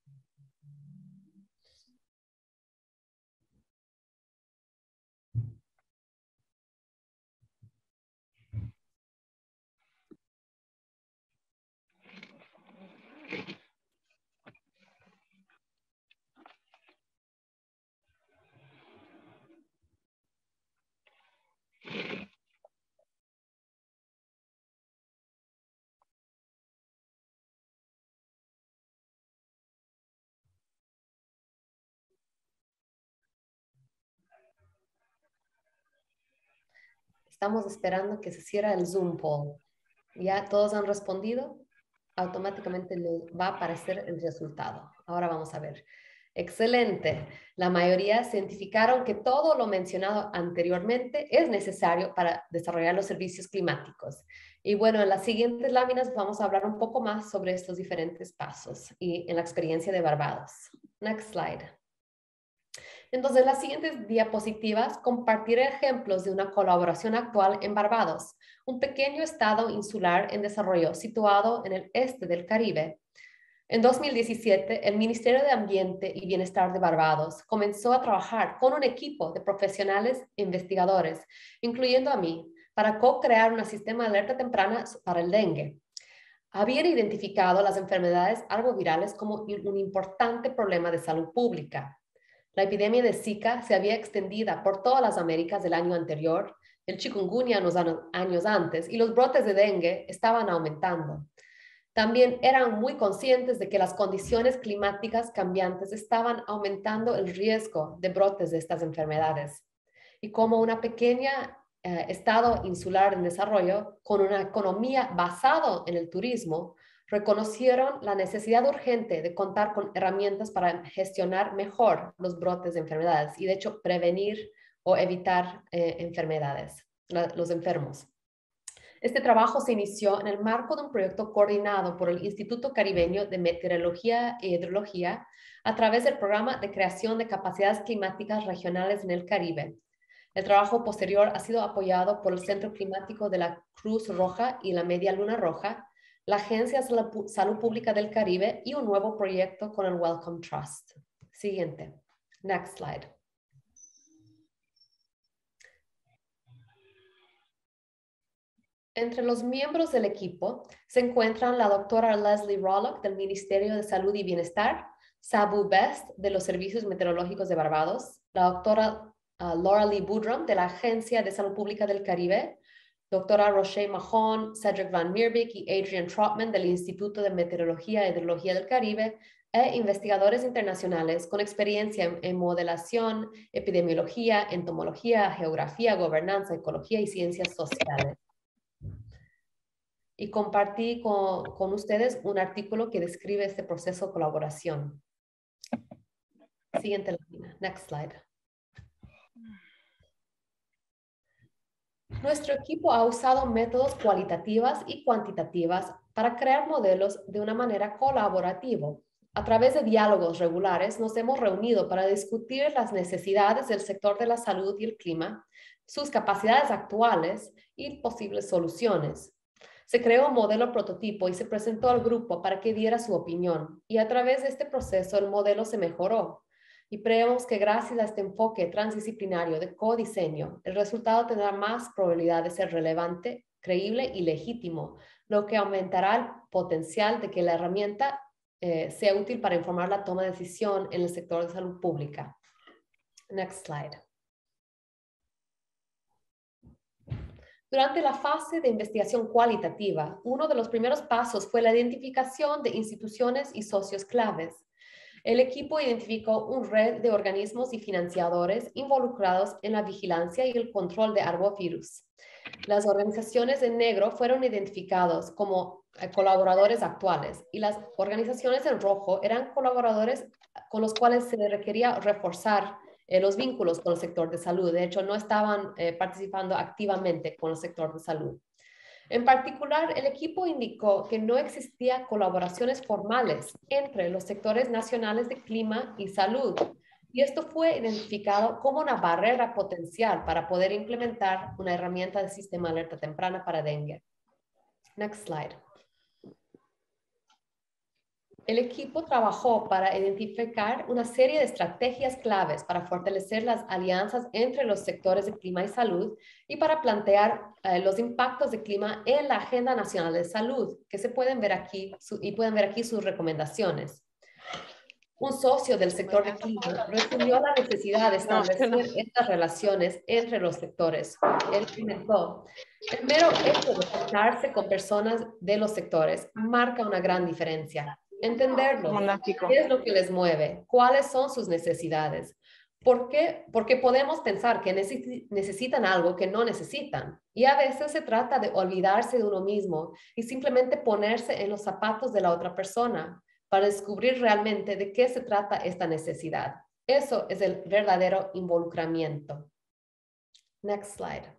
Estamos esperando que se cierre el Zoom poll. ¿Ya todos han respondido? Automáticamente les va a aparecer el resultado. Ahora vamos a ver. Excelente. La mayoría se identificaron que todo lo mencionado anteriormente es necesario para desarrollar los servicios climáticos. Y bueno, en las siguientes láminas vamos a hablar un poco más sobre estos diferentes pasos y en la experiencia de Barbados. Next slide. Entonces, en las siguientes diapositivas compartiré ejemplos de una colaboración actual en Barbados, un pequeño estado insular en desarrollo situado en el este del Caribe. En 2017, el Ministerio de Ambiente y Bienestar de Barbados comenzó a trabajar con un equipo de profesionales e investigadores, incluyendo a mí, para co-crear un sistema de alerta temprana para el dengue. Habían identificado las enfermedades arbovirales como un importante problema de salud pública. La epidemia de Zika se había extendido por todas las Américas del año anterior, el chikungunya unos años antes, y los brotes de dengue estaban aumentando. También eran muy conscientes de que las condiciones climáticas cambiantes estaban aumentando el riesgo de brotes de estas enfermedades. Y como una pequeña estado insular en desarrollo, con una economía basada en el turismo, reconocieron la necesidad urgente de contar con herramientas para gestionar mejor los brotes de enfermedades y, de hecho, prevenir o evitar enfermedades, los enfermos. Este trabajo se inició en el marco de un proyecto coordinado por el Instituto Caribeño de Meteorología e Hidrología a través del Programa de Creación de Capacidades Climáticas Regionales en el Caribe. El trabajo posterior ha sido apoyado por el Centro Climático de la Cruz Roja y la Media Luna Roja, la Agencia de Salud Pública del Caribe y un nuevo proyecto con el Wellcome Trust. Siguiente. Next slide. Entre los miembros del equipo se encuentran la doctora Leslie Rollock del Ministerio de Salud y Bienestar, Sabu Best de los Servicios Meteorológicos de Barbados, la doctora Laura Lee Boudrum de la Agencia de Salud Pública del Caribe, doctora Rochelle Mahon, Cedric Van Meerbeek y Adrian Trotman del Instituto de Meteorología e Hidrología del Caribe, e investigadores internacionales con experiencia en modelación, epidemiología, entomología, geografía, gobernanza, ecología y ciencias sociales. Y compartí con ustedes un artículo que describe este proceso de colaboración. Siguiente lámina. Next slide. Nuestro equipo ha usado métodos cualitativas y cuantitativas para crear modelos de una manera colaborativa. A través de diálogos regulares nos hemos reunido para discutir las necesidades del sector de la salud y el clima, sus capacidades actuales y posibles soluciones. Se creó un modelo prototipo y se presentó al grupo para que diera su opinión, y a través de este proceso el modelo se mejoró. Y creemos que gracias a este enfoque transdisciplinario de codiseño, el resultado tendrá más probabilidad de ser relevante, creíble y legítimo, lo que aumentará el potencial de que la herramienta sea útil para informar la toma de decisión en el sector de salud pública. Next slide. Durante la fase de investigación cualitativa, uno de los primeros pasos fue la identificación de instituciones y socios claves. El equipo identificó una red de organismos y financiadores involucrados en la vigilancia y el control de arbovirus. Las organizaciones en negro fueron identificadas como colaboradores actuales y las organizaciones en rojo eran colaboradores con los cuales se requería reforzar los vínculos con el sector de salud. De hecho, no estaban participando activamente con el sector de salud. En particular, el equipo indicó que no existía colaboraciones formales entre los sectores nacionales de clima y salud, y esto fue identificado como una barrera potencial para poder implementar una herramienta de sistema de alerta temprana para dengue. Next slide. El equipo trabajó para identificar una serie de estrategias claves para fortalecer las alianzas entre los sectores de clima y salud y para plantear los impactos de clima en la Agenda Nacional de Salud, que se pueden ver aquí pueden ver aquí sus recomendaciones. Un socio del sector de clima resumió la necesidad de establecer estas relaciones entre los sectores. Él comentó: el mero hecho de sentarse con personas de los sectores marca una gran diferencia. Entenderlo, qué es lo que les mueve, cuáles son sus necesidades. ¿Por qué? Porque podemos pensar que necesitan algo que no necesitan. Y a veces se trata de olvidarse de uno mismo y simplemente ponerse en los zapatos de la otra persona para descubrir realmente de qué se trata esta necesidad. Eso es el verdadero involucramiento. Next slide.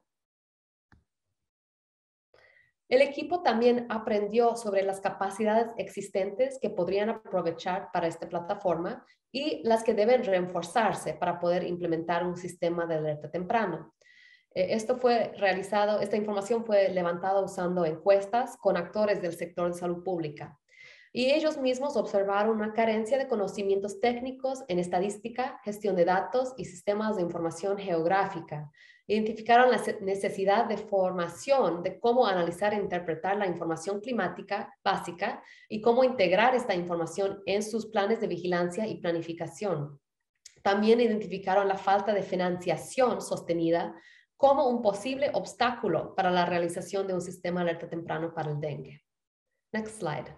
El equipo también aprendió sobre las capacidades existentes que podrían aprovechar para esta plataforma y las que deben reforzarse para poder implementar un sistema de alerta temprano. Esta información fue levantada usando encuestas con actores del sector de salud pública. Y ellos mismos observaron una carencia de conocimientos técnicos en estadística, gestión de datos y sistemas de información geográfica. Identificaron la necesidad de formación de cómo analizar e interpretar la información climática básica y cómo integrar esta información en sus planes de vigilancia y planificación. También identificaron la falta de financiación sostenida como un posible obstáculo para la realización de un sistema de alerta temprano para el dengue. Next slide.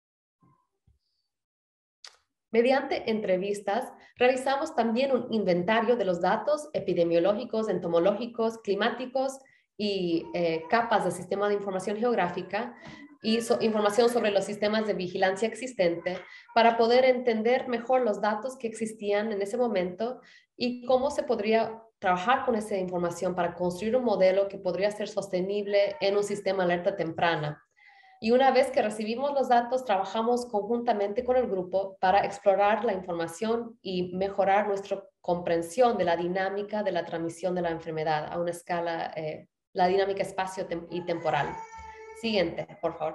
Mediante entrevistas, realizamos también un inventario de los datos epidemiológicos, entomológicos, climáticos y capas del sistema de información geográfica y información sobre los sistemas de vigilancia existente para poder entender mejor los datos que existían en ese momento y cómo se podría trabajar con esa información para construir un modelo que podría ser sostenible en un sistema de alerta temprana. Y una vez que recibimos los datos, trabajamos conjuntamente con el grupo para explorar la información y mejorar nuestra comprensión de la dinámica de la transmisión de la enfermedad a una escala, la dinámica espacio y temporal. Siguiente, por favor.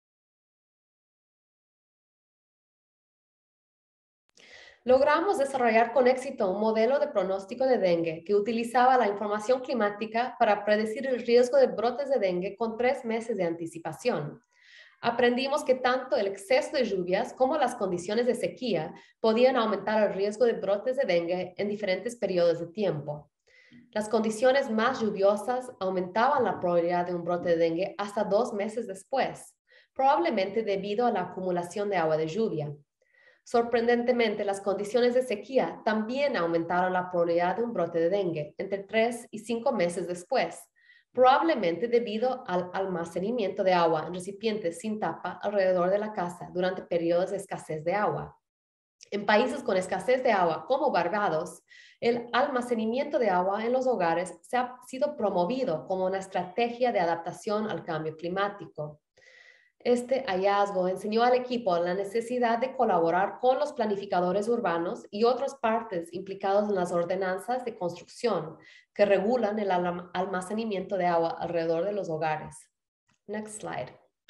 Logramos desarrollar con éxito un modelo de pronóstico de dengue que utilizaba la información climática para predecir el riesgo de brotes de dengue con 3 meses de anticipación. Aprendimos que tanto el exceso de lluvias como las condiciones de sequía podían aumentar el riesgo de brotes de dengue en diferentes periodos de tiempo. Las condiciones más lluviosas aumentaban la probabilidad de un brote de dengue hasta 2 meses después, probablemente debido a la acumulación de agua de lluvia. Sorprendentemente, las condiciones de sequía también aumentaron la probabilidad de un brote de dengue entre 3 y 5 meses después, probablemente debido al almacenamiento de agua en recipientes sin tapa alrededor de la casa durante periodos de escasez de agua. En países con escasez de agua, como Barbados, el almacenamiento de agua en los hogares se ha sido promovido como una estrategia de adaptación al cambio climático. Este hallazgo enseñó al equipo la necesidad de colaborar con los planificadores urbanos y otras partes implicadas en las ordenanzas de construcción que regulan el almacenamiento de agua alrededor de los hogares. Next slide.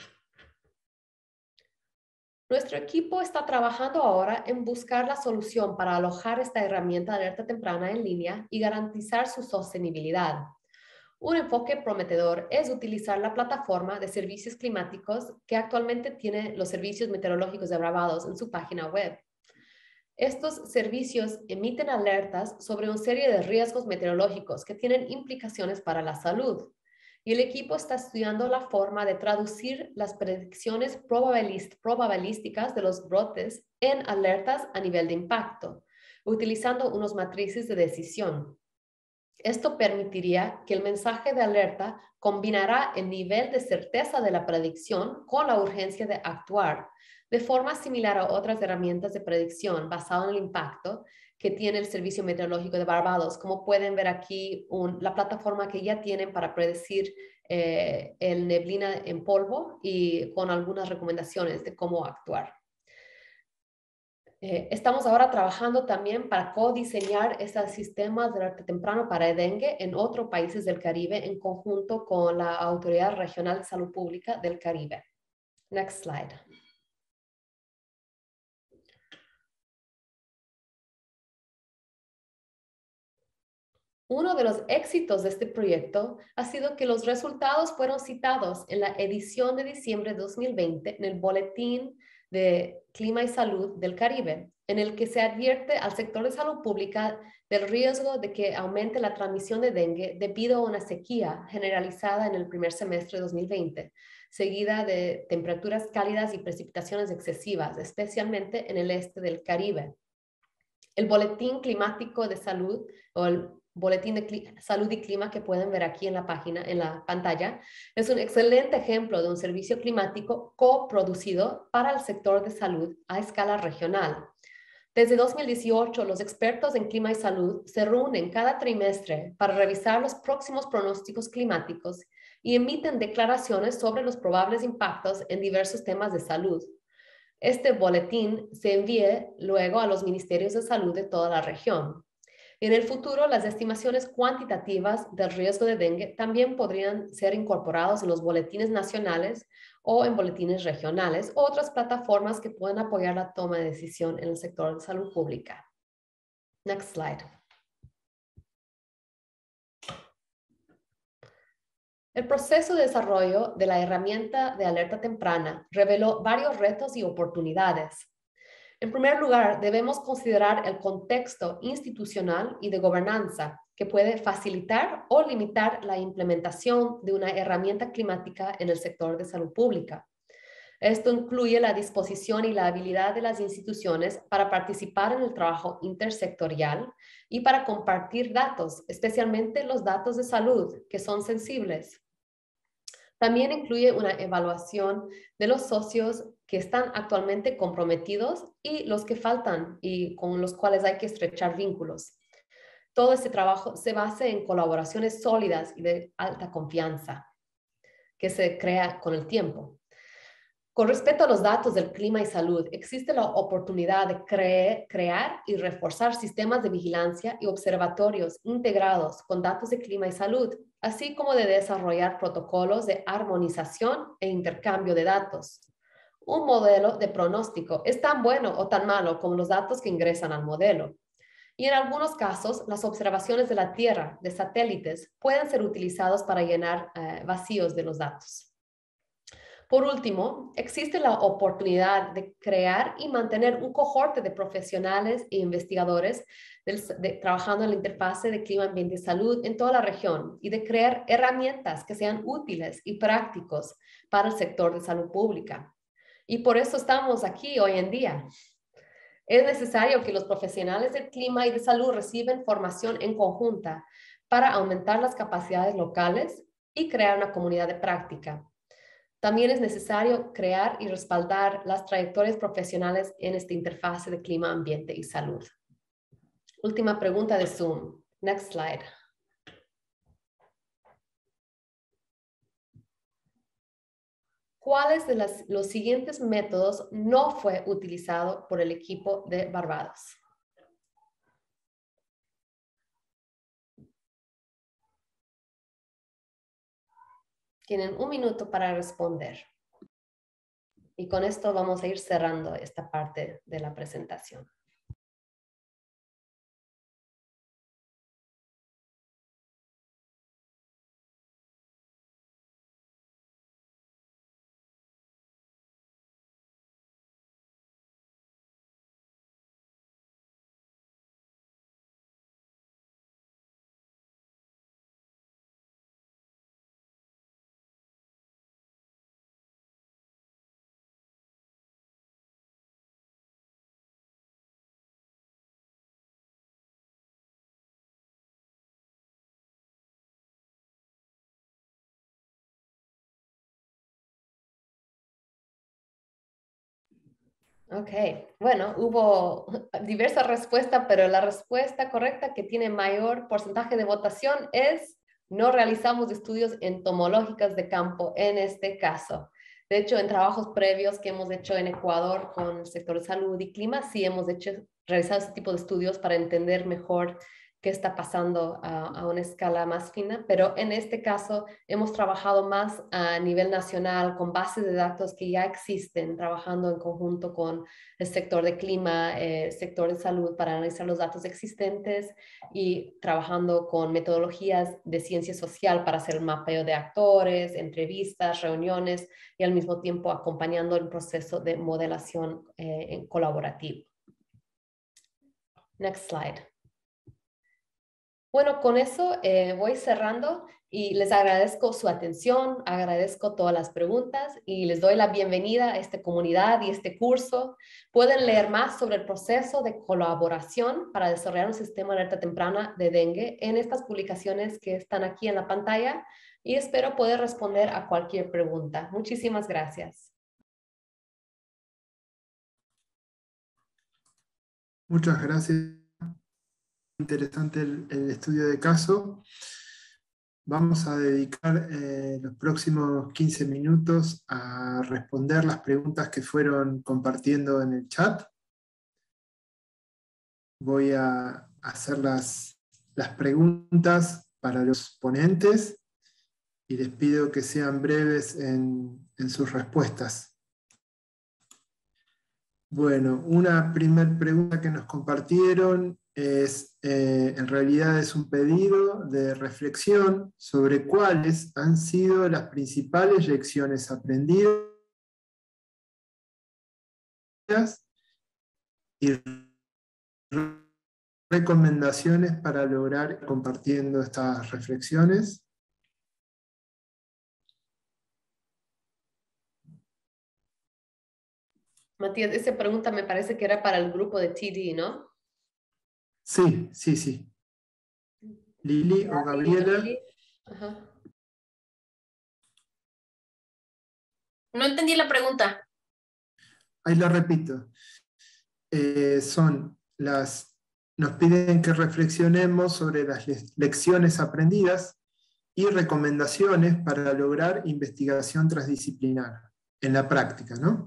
Nuestro equipo está trabajando ahora en buscar la solución para alojar esta herramienta de alerta temprana en línea y garantizar su sostenibilidad. Un enfoque prometedor es utilizar la plataforma de servicios climáticos que actualmente tiene los servicios meteorológicos de Barbados en su página web. Estos servicios emiten alertas sobre una serie de riesgos meteorológicos que tienen implicaciones para la salud. Y el equipo está estudiando la forma de traducir las predicciones probabilísticas de los brotes en alertas a nivel de impacto, utilizando unas matrices de decisión. Esto permitiría que el mensaje de alerta combinará el nivel de certeza de la predicción con la urgencia de actuar, de forma similar a otras herramientas de predicción basadas en el impacto que tiene el Servicio Meteorológico de Barbados. Como pueden ver aquí, la plataforma que ya tienen para predecir el neblina en polvo y con algunas recomendaciones de cómo actuar. Estamos ahora trabajando también para codiseñar estos sistemas de alerta temprano para el dengue en otros países del Caribe en conjunto con la Autoridad Regional de Salud Pública del Caribe. Next slide. Uno de los éxitos de este proyecto ha sido que los resultados fueron citados en la edición de diciembre de 2020 en el Boletín de Clima y Salud del Caribe, en el que se advierte al sector de salud pública del riesgo de que aumente la transmisión de dengue debido a una sequía generalizada en el primer semestre de 2020, seguida de temperaturas cálidas y precipitaciones excesivas, especialmente en el este del Caribe. El Boletín Climático de Salud, o el Boletín de Salud y Clima que pueden ver aquí en la página, en la pantalla, es un excelente ejemplo de un servicio climático coproducido para el sector de salud a escala regional. Desde 2018, los expertos en clima y salud se reúnen cada trimestre para revisar los próximos pronósticos climáticos y emiten declaraciones sobre los probables impactos en diversos temas de salud. Este boletín se envía luego a los ministerios de salud de toda la región. En el futuro, las estimaciones cuantitativas del riesgo de dengue también podrían ser incorporados en los boletines nacionales o en boletines regionales o otras plataformas que pueden apoyar la toma de decisión en el sector de salud pública. Next slide. El proceso de desarrollo de la herramienta de alerta temprana reveló varios retos y oportunidades. En primer lugar, debemos considerar el contexto institucional y de gobernanza que puede facilitar o limitar la implementación de una herramienta climática en el sector de salud pública. Esto incluye la disposición y la habilidad de las instituciones para participar en el trabajo intersectorial y para compartir datos, especialmente los datos de salud, que son sensibles. También incluye una evaluación de los socios que están actualmente comprometidos y los que faltan y con los cuales hay que estrechar vínculos. Todo este trabajo se basa en colaboraciones sólidas y de alta confianza que se crea con el tiempo. Con respecto a los datos del clima y salud, existe la oportunidad de crear y reforzar sistemas de vigilancia y observatorios integrados con datos de clima y salud, así como de desarrollar protocolos de armonización e intercambio de datos. Un modelo de pronóstico es tan bueno o tan malo como los datos que ingresan al modelo. Y en algunos casos, las observaciones de la Tierra, de satélites, pueden ser utilizados para llenar vacíos de los datos. Por último, existe la oportunidad de crear y mantener un cohorte de profesionales e investigadores trabajando en la interfase de clima, ambiente y salud en toda la región y de crear herramientas que sean útiles y prácticos para el sector de salud pública. Y por eso estamos aquí hoy en día. Es necesario que los profesionales del clima y de salud reciban formación en conjunta para aumentar las capacidades locales y crear una comunidad de práctica. También es necesario crear y respaldar las trayectorias profesionales en esta interfase de clima, ambiente y salud. Última pregunta de Zoom. Next slide. ¿Cuáles de los siguientes métodos no fue utilizado por el equipo de Barbados? Tienen un minuto para responder. Y con esto vamos a ir cerrando esta parte de la presentación. Ok, bueno, hubo diversas respuestas, pero la respuesta correcta que tiene mayor porcentaje de votación es no realizamos estudios entomológicos de campo en este caso. De hecho, en trabajos previos que hemos hecho en Ecuador con el sector de salud y clima, sí hemos realizado este tipo de estudios para entender mejor qué está pasando a una escala más fina, pero en este caso hemos trabajado más a nivel nacional con bases de datos que ya existen, trabajando en conjunto con el sector de clima, sector de salud para analizar los datos existentes y trabajando con metodologías de ciencia social para hacer el mapeo de actores, entrevistas, reuniones y al mismo tiempo acompañando el proceso de modelación colaborativo. Next slide. Bueno, con eso voy cerrando y les agradezco su atención, agradezco todas las preguntas y les doy la bienvenida a esta comunidad y este curso. Pueden leer más sobre el proceso de colaboración para desarrollar un sistema de alerta temprana de dengue en estas publicaciones que están aquí en la pantalla y espero poder responder a cualquier pregunta. Muchísimas gracias. Muchas gracias. Interesante el estudio de caso. Vamos a dedicar los próximos 15 minutos a responder las preguntas que fueron compartiendo en el chat. Voy a hacer las preguntas para los ponentes y les pido que sean breves en sus respuestas. Bueno, una primera pregunta que nos compartieron es en realidad es un pedido de reflexión sobre cuáles han sido las principales lecciones aprendidas y recomendaciones para lograr compartiendo estas reflexiones. Matías, esa pregunta me parece que era para el grupo de TD, ¿no? Sí, sí, sí. Lili o Gabriela. Lili. Ajá. No entendí la pregunta. Ahí la repito. Nos piden que reflexionemos sobre las lecciones aprendidas y recomendaciones para lograr investigación transdisciplinar en la práctica, ¿no?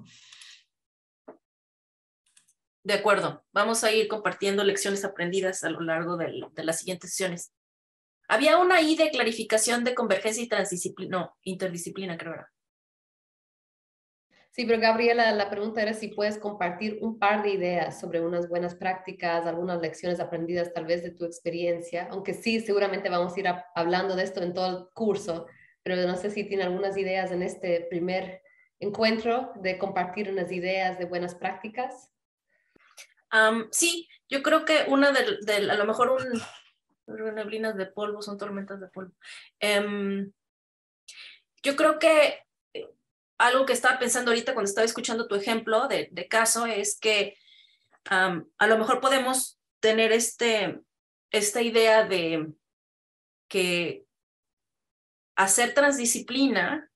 De acuerdo, vamos a ir compartiendo lecciones aprendidas a lo largo de las siguientes sesiones. Había una I de clarificación de convergencia y transdisciplina, no, interdisciplina creo era. Sí, pero Gabriela, la pregunta era si puedes compartir un par de ideas sobre unas buenas prácticas, algunas lecciones aprendidas tal vez de tu experiencia, aunque sí, seguramente vamos a ir hablando de esto en todo el curso, pero no sé si tiene algunas ideas en este primer encuentro de compartir unas ideas de buenas prácticas. Sí, yo creo que una a lo mejor neblinas de polvo, son tormentas de polvo. Yo creo que algo que estaba pensando ahorita cuando estaba escuchando tu ejemplo de caso es que a lo mejor podemos tener esta idea de que hacer transdisciplina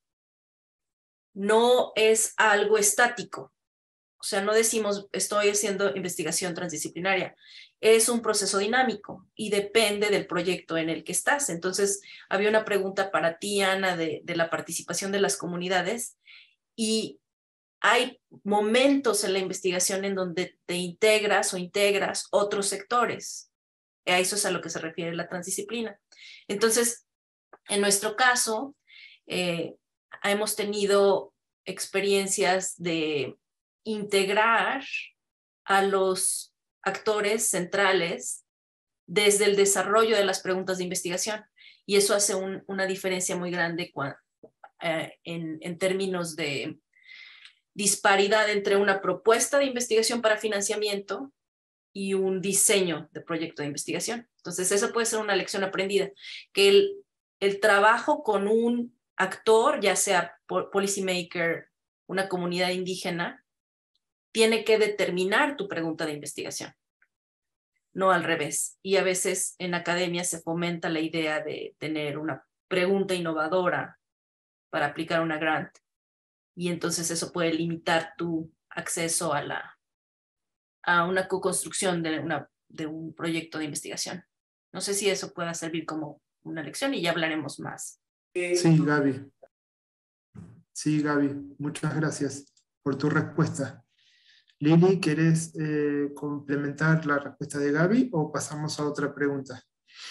no es algo estático. O sea, no decimos estoy haciendo investigación transdisciplinaria. Es un proceso dinámico y depende del proyecto en el que estás. Entonces, había una pregunta para ti, Ana, de la participación de las comunidades. Y hay momentos en la investigación en donde te integras o integras otros sectores. A eso es a lo que se refiere la transdisciplina. Entonces, en nuestro caso, hemos tenido experiencias de integrar a los actores centrales desde el desarrollo de las preguntas de investigación. Y eso hace una diferencia muy grande en términos de disparidad entre una propuesta de investigación para financiamiento y un diseño de proyecto de investigación. Entonces, eso puede ser una lección aprendida, que el trabajo con un actor, ya sea policy maker, una comunidad indígena, tiene que determinar tu pregunta de investigación, no al revés. Y a veces en academia se fomenta la idea de tener una pregunta innovadora para aplicar una grant, y entonces eso puede limitar tu acceso a una co-construcción de un proyecto de investigación. No sé si eso pueda servir como una lección y ya hablaremos más. Sí, Gaby. Sí, Gaby, muchas gracias por tu respuesta. Lili, ¿querés complementar la respuesta de Gaby o pasamos a otra pregunta?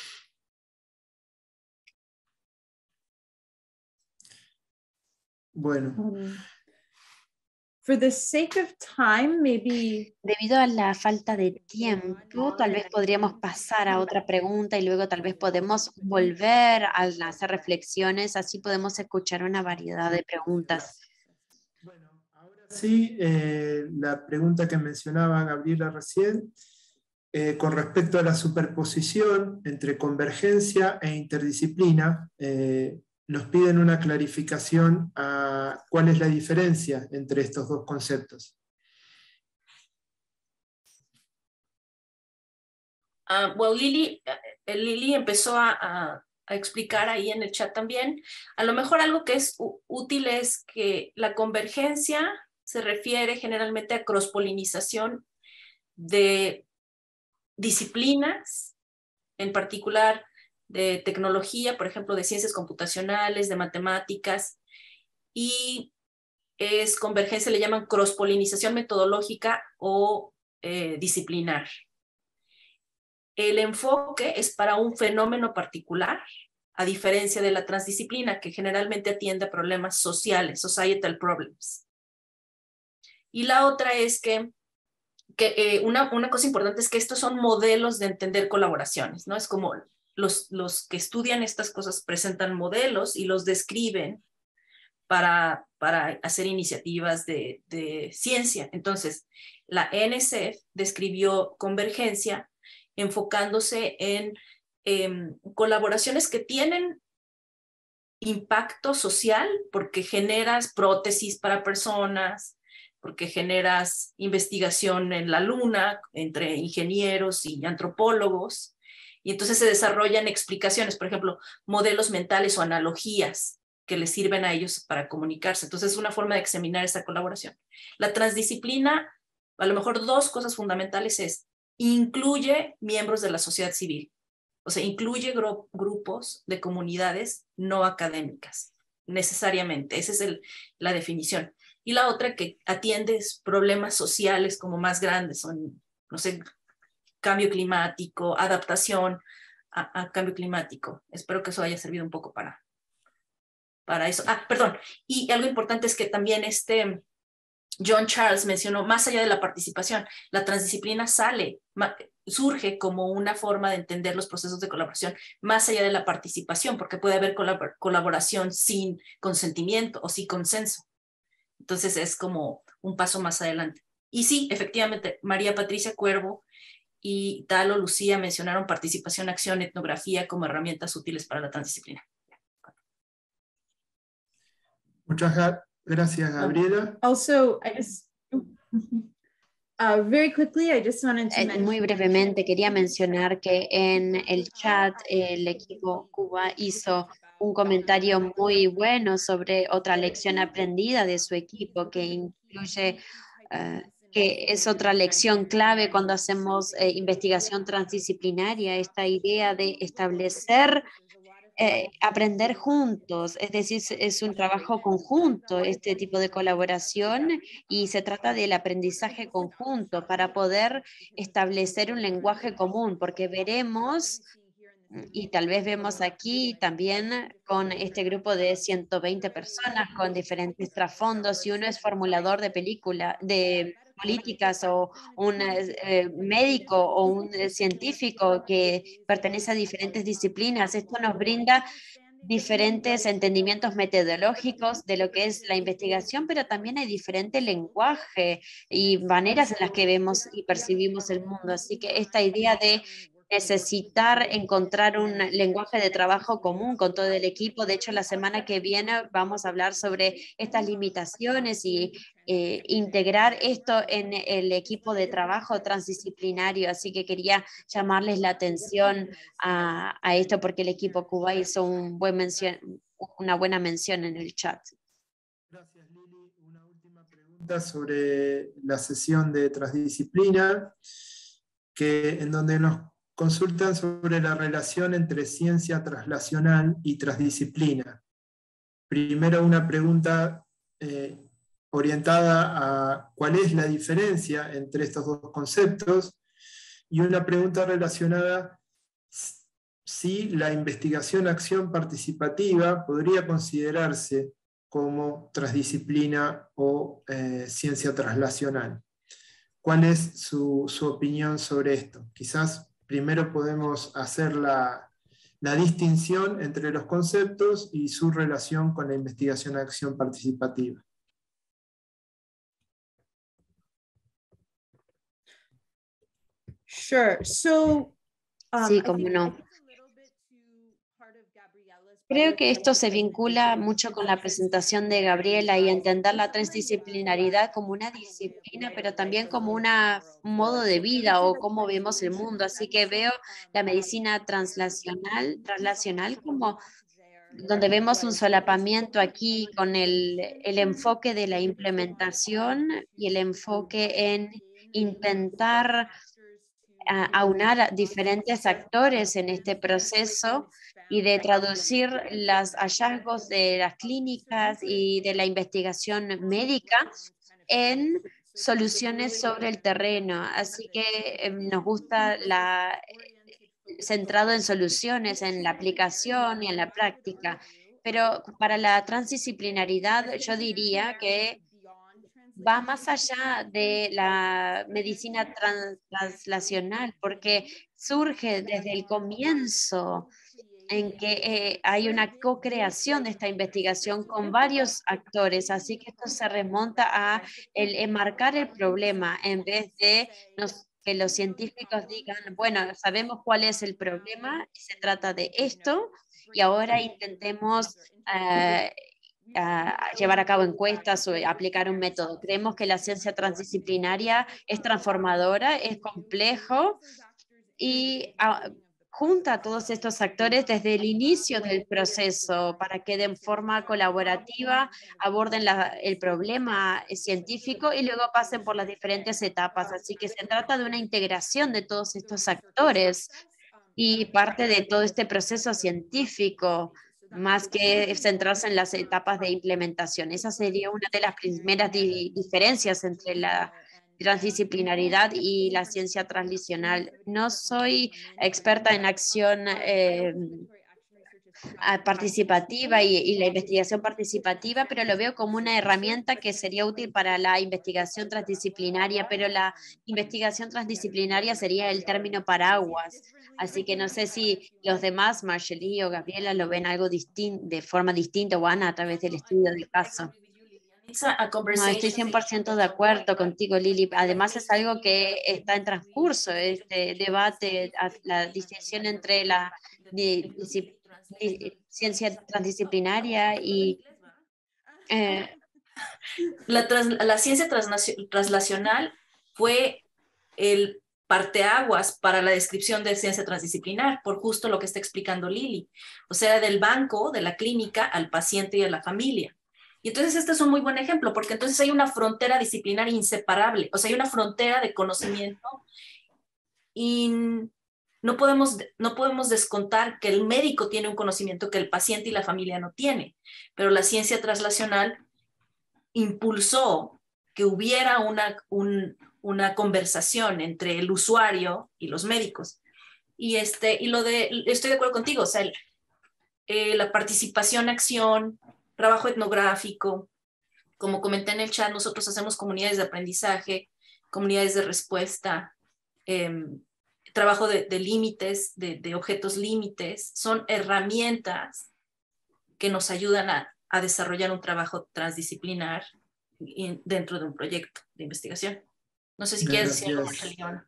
Bueno. For the sake of time, maybe... Debido a la falta de tiempo, tal vez podríamos pasar a otra pregunta y luego tal vez podemos volver a hacer reflexiones, así podemos escuchar una variedad de preguntas. Sí, la pregunta que mencionaba Gabriela recién, con respecto a la superposición entre convergencia e interdisciplina, nos piden una clarificación a cuál es la diferencia entre estos dos conceptos. Well, Lili empezó a explicar ahí en el chat también. A lo mejor algo que es útil es que la convergencia se refiere generalmente a cross-polinización de disciplinas, en particular de tecnología, por ejemplo, de ciencias computacionales, de matemáticas, y es convergencia, le llaman cross-polinización metodológica o disciplinar. El enfoque es para un fenómeno particular, a diferencia de la transdisciplina, que generalmente atiende a problemas sociales, societal problems. Y la otra es que que una cosa importante es que estos son modelos de entender colaboraciones, ¿no? Es como los que estudian estas cosas presentan modelos y los describen para hacer iniciativas de ciencia. Entonces, la NSF describió convergencia enfocándose en colaboraciones que tienen impacto social porque generas prótesis para personas, porque generas investigación en la luna entre ingenieros y antropólogos, y entonces se desarrollan explicaciones, por ejemplo, modelos mentales o analogías que les sirven a ellos para comunicarse. Entonces es una forma de examinar esa colaboración. La transdisciplina, a lo mejor dos cosas fundamentales es, incluye miembros de la sociedad civil, o sea, incluye grupos de comunidades no académicas, necesariamente. Esa es la definición. Y la otra, que atiende problemas sociales como más grandes, son, no sé, cambio climático, adaptación a cambio climático. Espero que eso haya servido un poco para eso. Perdón. Y algo importante es que también John Charles mencionó, más allá de la participación, la transdisciplina surge como una forma de entender los procesos de colaboración más allá de la participación, porque puede haber colaboración sin consentimiento o sin consenso. Entonces es como un paso más adelante. Y sí, efectivamente, María Patricia Cuervo y Talo Lucía mencionaron participación, acción, etnografía como herramientas útiles para la transdisciplina. Muchas gracias, Gabriela. Also, I just very quickly, I just wanted to mention. Muy brevemente, quería mencionar que en el chat el equipo Cuba hizo un comentario muy bueno sobre otra lección aprendida de su equipo que incluye que es otra lección clave cuando hacemos investigación transdisciplinaria, esta idea de establecer aprender juntos, es decir, es un trabajo conjunto este tipo de colaboración y se trata del aprendizaje conjunto para poder establecer un lenguaje común, porque veremos, y tal vez vemos aquí también con este grupo de 120 personas con diferentes trasfondos, si uno es formulador de políticas o un médico o un científico que pertenece a diferentes disciplinas. Esto nos brinda diferentes entendimientos metodológicos de lo que es la investigación, pero también hay diferente lenguaje y maneras en las que vemos y percibimos el mundo. Así que esta idea de necesitar encontrar un lenguaje de trabajo común con todo el equipo. De hecho, la semana que viene vamos a hablar sobre estas limitaciones y integrar esto en el equipo de trabajo transdisciplinario. Así que quería llamarles la atención a esto porque el equipo Cuba hizo una buena mención en el chat. Gracias, Lili. Una última pregunta sobre la sesión de transdisciplina, en donde nos consultan sobre la relación entre ciencia translacional y transdisciplina. Primero una pregunta orientada a cuál es la diferencia entre estos dos conceptos y una pregunta relacionada si la investigación-acción participativa podría considerarse como transdisciplina o ciencia translacional. ¿Cuál es su opinión sobre esto? Quizás primero podemos hacer la distinción entre los conceptos y su relación con la investigación-acción participativa. Sure. So, sí, cómo no. Creo que esto se vincula mucho con la presentación de Gabriela y entender la transdisciplinaridad como una disciplina, pero también como un modo de vida o cómo vemos el mundo. Así que veo la medicina translacional como donde vemos un solapamiento aquí con el enfoque de la implementación y el enfoque en intentar aunar a diferentes actores en este proceso y de traducir los hallazgos de las clínicas y de la investigación médica en soluciones sobre el terreno. Así que nos gusta centrado en soluciones, en la aplicación y en la práctica. Pero para la transdisciplinaridad yo diría que va más allá de la medicina translacional, porque surge desde el comienzo en que hay una co-creación de esta investigación con varios actores, así que esto se remonta a enmarcar el problema en vez de que los científicos digan, bueno, sabemos cuál es el problema, se trata de esto, y ahora intentemos llevar a cabo encuestas o aplicar un método. Creemos que la ciencia transdisciplinaria es transformadora, es complejo y junta a todos estos actores desde el inicio del proceso para que de forma colaborativa aborden el problema científico y luego pasen por las diferentes etapas. Así que se trata de una integración de todos estos actores y parte de todo este proceso científico, más que centrarse en las etapas de implementación. Esa sería una de las primeras diferencias entre la transdisciplinaridad y la ciencia translacional. No soy experta en acción participativa y la investigación participativa, pero lo veo como una herramienta que sería útil para la investigación transdisciplinaria, pero la investigación transdisciplinaria sería el término paraguas. Así que no sé si los demás, Marshall o Gabriela, lo ven algo de forma distinta o Ana a través del estudio del caso. No, estoy 100% de acuerdo contigo, Lili. Además es algo que está en transcurso, este debate, la distinción entre la ciencia transdisciplinaria y la ciencia translacional fue el parteaguas para la descripción de ciencia transdisciplinar, por justo lo que está explicando Lili. O sea, del banco, de la clínica, al paciente y a la familia. Y entonces este es un muy buen ejemplo, porque entonces hay una frontera disciplinaria inseparable, o sea, hay una frontera de conocimiento y no podemos descontar que el médico tiene un conocimiento que el paciente y la familia no tienen, pero la ciencia translacional impulsó que hubiera una conversación entre el usuario y los médicos. Y estoy de acuerdo contigo, o sea, la participación, acción, trabajo etnográfico, como comenté en el chat, nosotros hacemos comunidades de aprendizaje, comunidades de respuesta, trabajo de límites, de objetos límites, son herramientas que nos ayudan a desarrollar un trabajo transdisciplinar dentro de un proyecto de investigación. No sé si quieres decir algo, Marshall.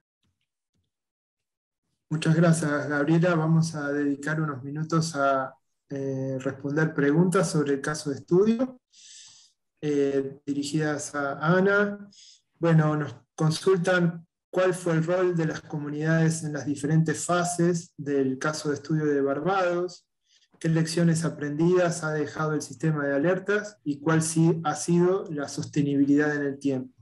Muchas gracias, Gabriela. Vamos a dedicar unos minutos a responder preguntas sobre el caso de estudio dirigidas a Ana. Bueno, nos consultan cuál fue el rol de las comunidades en las diferentes fases del caso de estudio de Barbados, qué lecciones aprendidas ha dejado el sistema de alertas y cuál sí ha sido la sostenibilidad en el tiempo.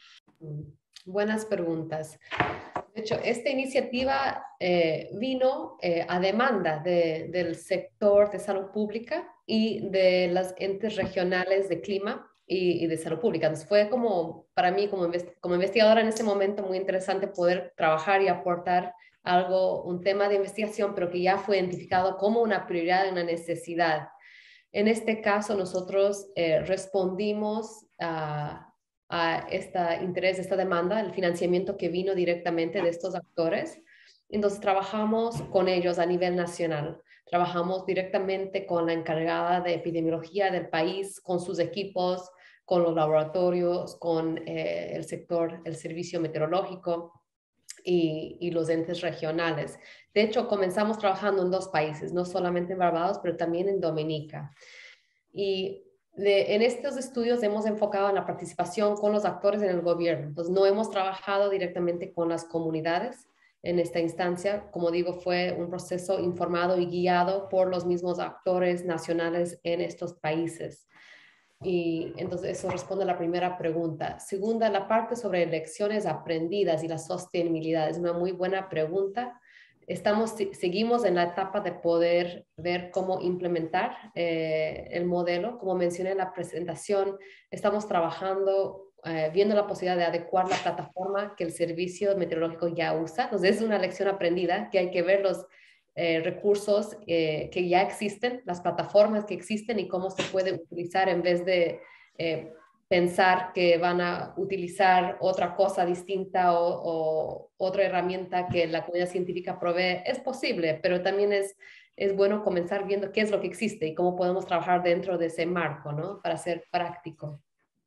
Buenas preguntas. De hecho, esta iniciativa vino a demanda del sector de salud pública y de las entes regionales de clima y de salud pública. Entonces fue como, para mí, como investigadora en ese momento, muy interesante poder trabajar y aportar un tema de investigación, pero que ya fue identificado como una prioridad, una necesidad. En este caso, nosotros respondimos a este interés, esta demanda, el financiamiento que vino directamente de estos actores. Entonces trabajamos con ellos a nivel nacional, trabajamos directamente con la encargada de epidemiología del país, con sus equipos, con los laboratorios, con el sector, el servicio meteorológico y los entes regionales. De hecho, comenzamos trabajando en 2 países, no solamente en Barbados, pero también en Dominica. Y en estos estudios hemos enfocado en la participación con los actores en el gobierno. Entonces, no hemos trabajado directamente con las comunidades en esta instancia. Como digo, fue un proceso informado y guiado por los mismos actores nacionales en estos países. Y entonces eso responde a la primera pregunta. Segunda, la parte sobre lecciones aprendidas y la sostenibilidad es una muy buena pregunta. Seguimos en la etapa de poder ver cómo implementar el modelo. Como mencioné en la presentación, estamos trabajando, viendo la posibilidad de adecuar la plataforma que el servicio meteorológico ya usa. Entonces es una lección aprendida que hay que ver los recursos que ya existen, las plataformas que existen y cómo se puede utilizar en vez de pensar que van a utilizar otra cosa distinta o otra herramienta que la comunidad científica provee. Es posible, pero también es bueno comenzar viendo qué es lo que existe y cómo podemos trabajar dentro de ese marco, ¿no? Para ser práctico.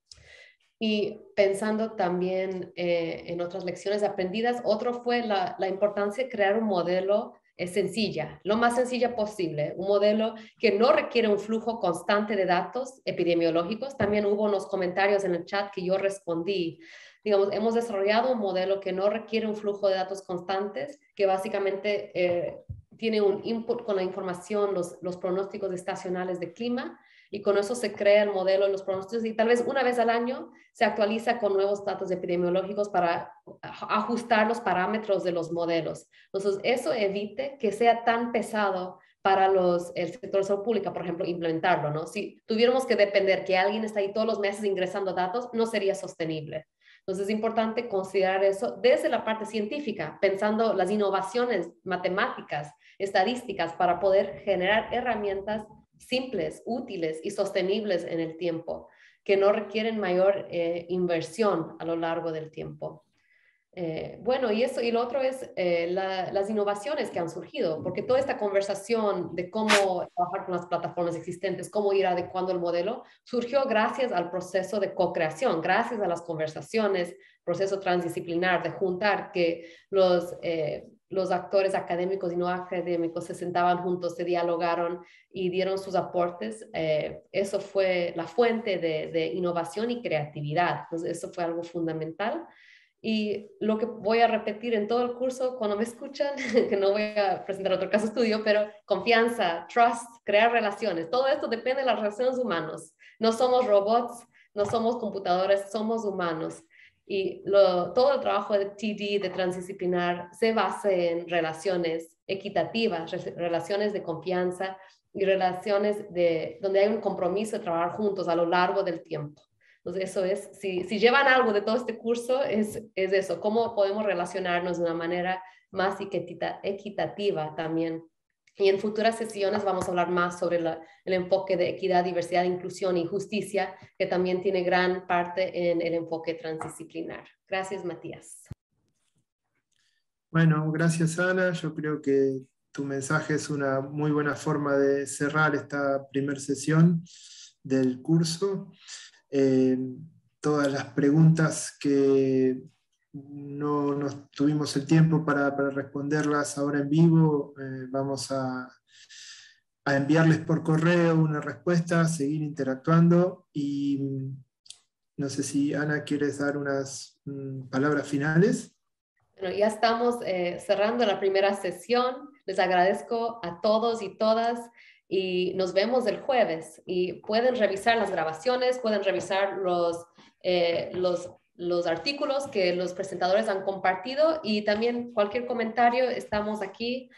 Y pensando también en otras lecciones aprendidas, otro fue la importancia de crear un modelo sencilla, lo más sencilla posible, un modelo que no requiere un flujo constante de datos epidemiológicos. También hubo unos comentarios en el chat que yo respondí. Digamos, hemos desarrollado un modelo que no requiere un flujo de datos constantes, que básicamente tiene un input con la información, los pronósticos estacionales de clima, y con eso se crea el modelo, los pronósticos, y tal vez una vez al año se actualiza con nuevos datos epidemiológicos para ajustar los parámetros de los modelos. Entonces, eso evite que sea tan pesado para el sector de salud pública, por ejemplo, implementarlo, ¿no? Si tuviéramos que depender que alguien está ahí todos los meses ingresando datos, no sería sostenible. Entonces, es importante considerar eso desde la parte científica, pensando las innovaciones matemáticas, estadísticas, para poder generar herramientas simples, útiles y sostenibles en el tiempo, que no requieren mayor inversión a lo largo del tiempo. Bueno, y lo otro es las innovaciones que han surgido, porque toda esta conversación de cómo trabajar con las plataformas existentes, cómo ir adecuando el modelo, surgió gracias al proceso de co-creación, gracias a las conversaciones, proceso transdisciplinar de juntar que los actores académicos y no académicos se sentaban juntos, se dialogaron y dieron sus aportes. Eso fue la fuente de innovación y creatividad. Entonces, eso fue algo fundamental. Y lo que voy a repetir en todo el curso cuando me escuchan, que no voy a presentar otro caso estudio, pero confianza, trust, crear relaciones, todo esto depende de las relaciones humanas. No somos robots, no somos computadores, somos humanos. Y todo el trabajo de TD, de transdisciplinar, se basa en relaciones equitativas, relaciones de confianza y relaciones donde hay un compromiso de trabajar juntos a lo largo del tiempo. Entonces, eso es, si llevan algo de todo este curso, es eso, cómo podemos relacionarnos de una manera más equitativa también. Y en futuras sesiones vamos a hablar más sobre el enfoque de equidad, diversidad, inclusión y justicia, que también tiene gran parte en el enfoque transdisciplinar. Gracias, Matías. Bueno, gracias, Ana. Yo creo que tu mensaje es una muy buena forma de cerrar esta primera sesión del curso. Todas las preguntas que no tuvimos el tiempo para responderlas ahora en vivo, vamos a enviarles por correo una respuesta, seguir interactuando, y no sé si Ana quieres dar unas palabras finales. Bueno, ya estamos cerrando la primera sesión. Les agradezco a todos y todas y nos vemos el jueves. Y pueden revisar las grabaciones, pueden revisar los artículos que los presentadores han compartido, y también cualquier comentario, estamos aquí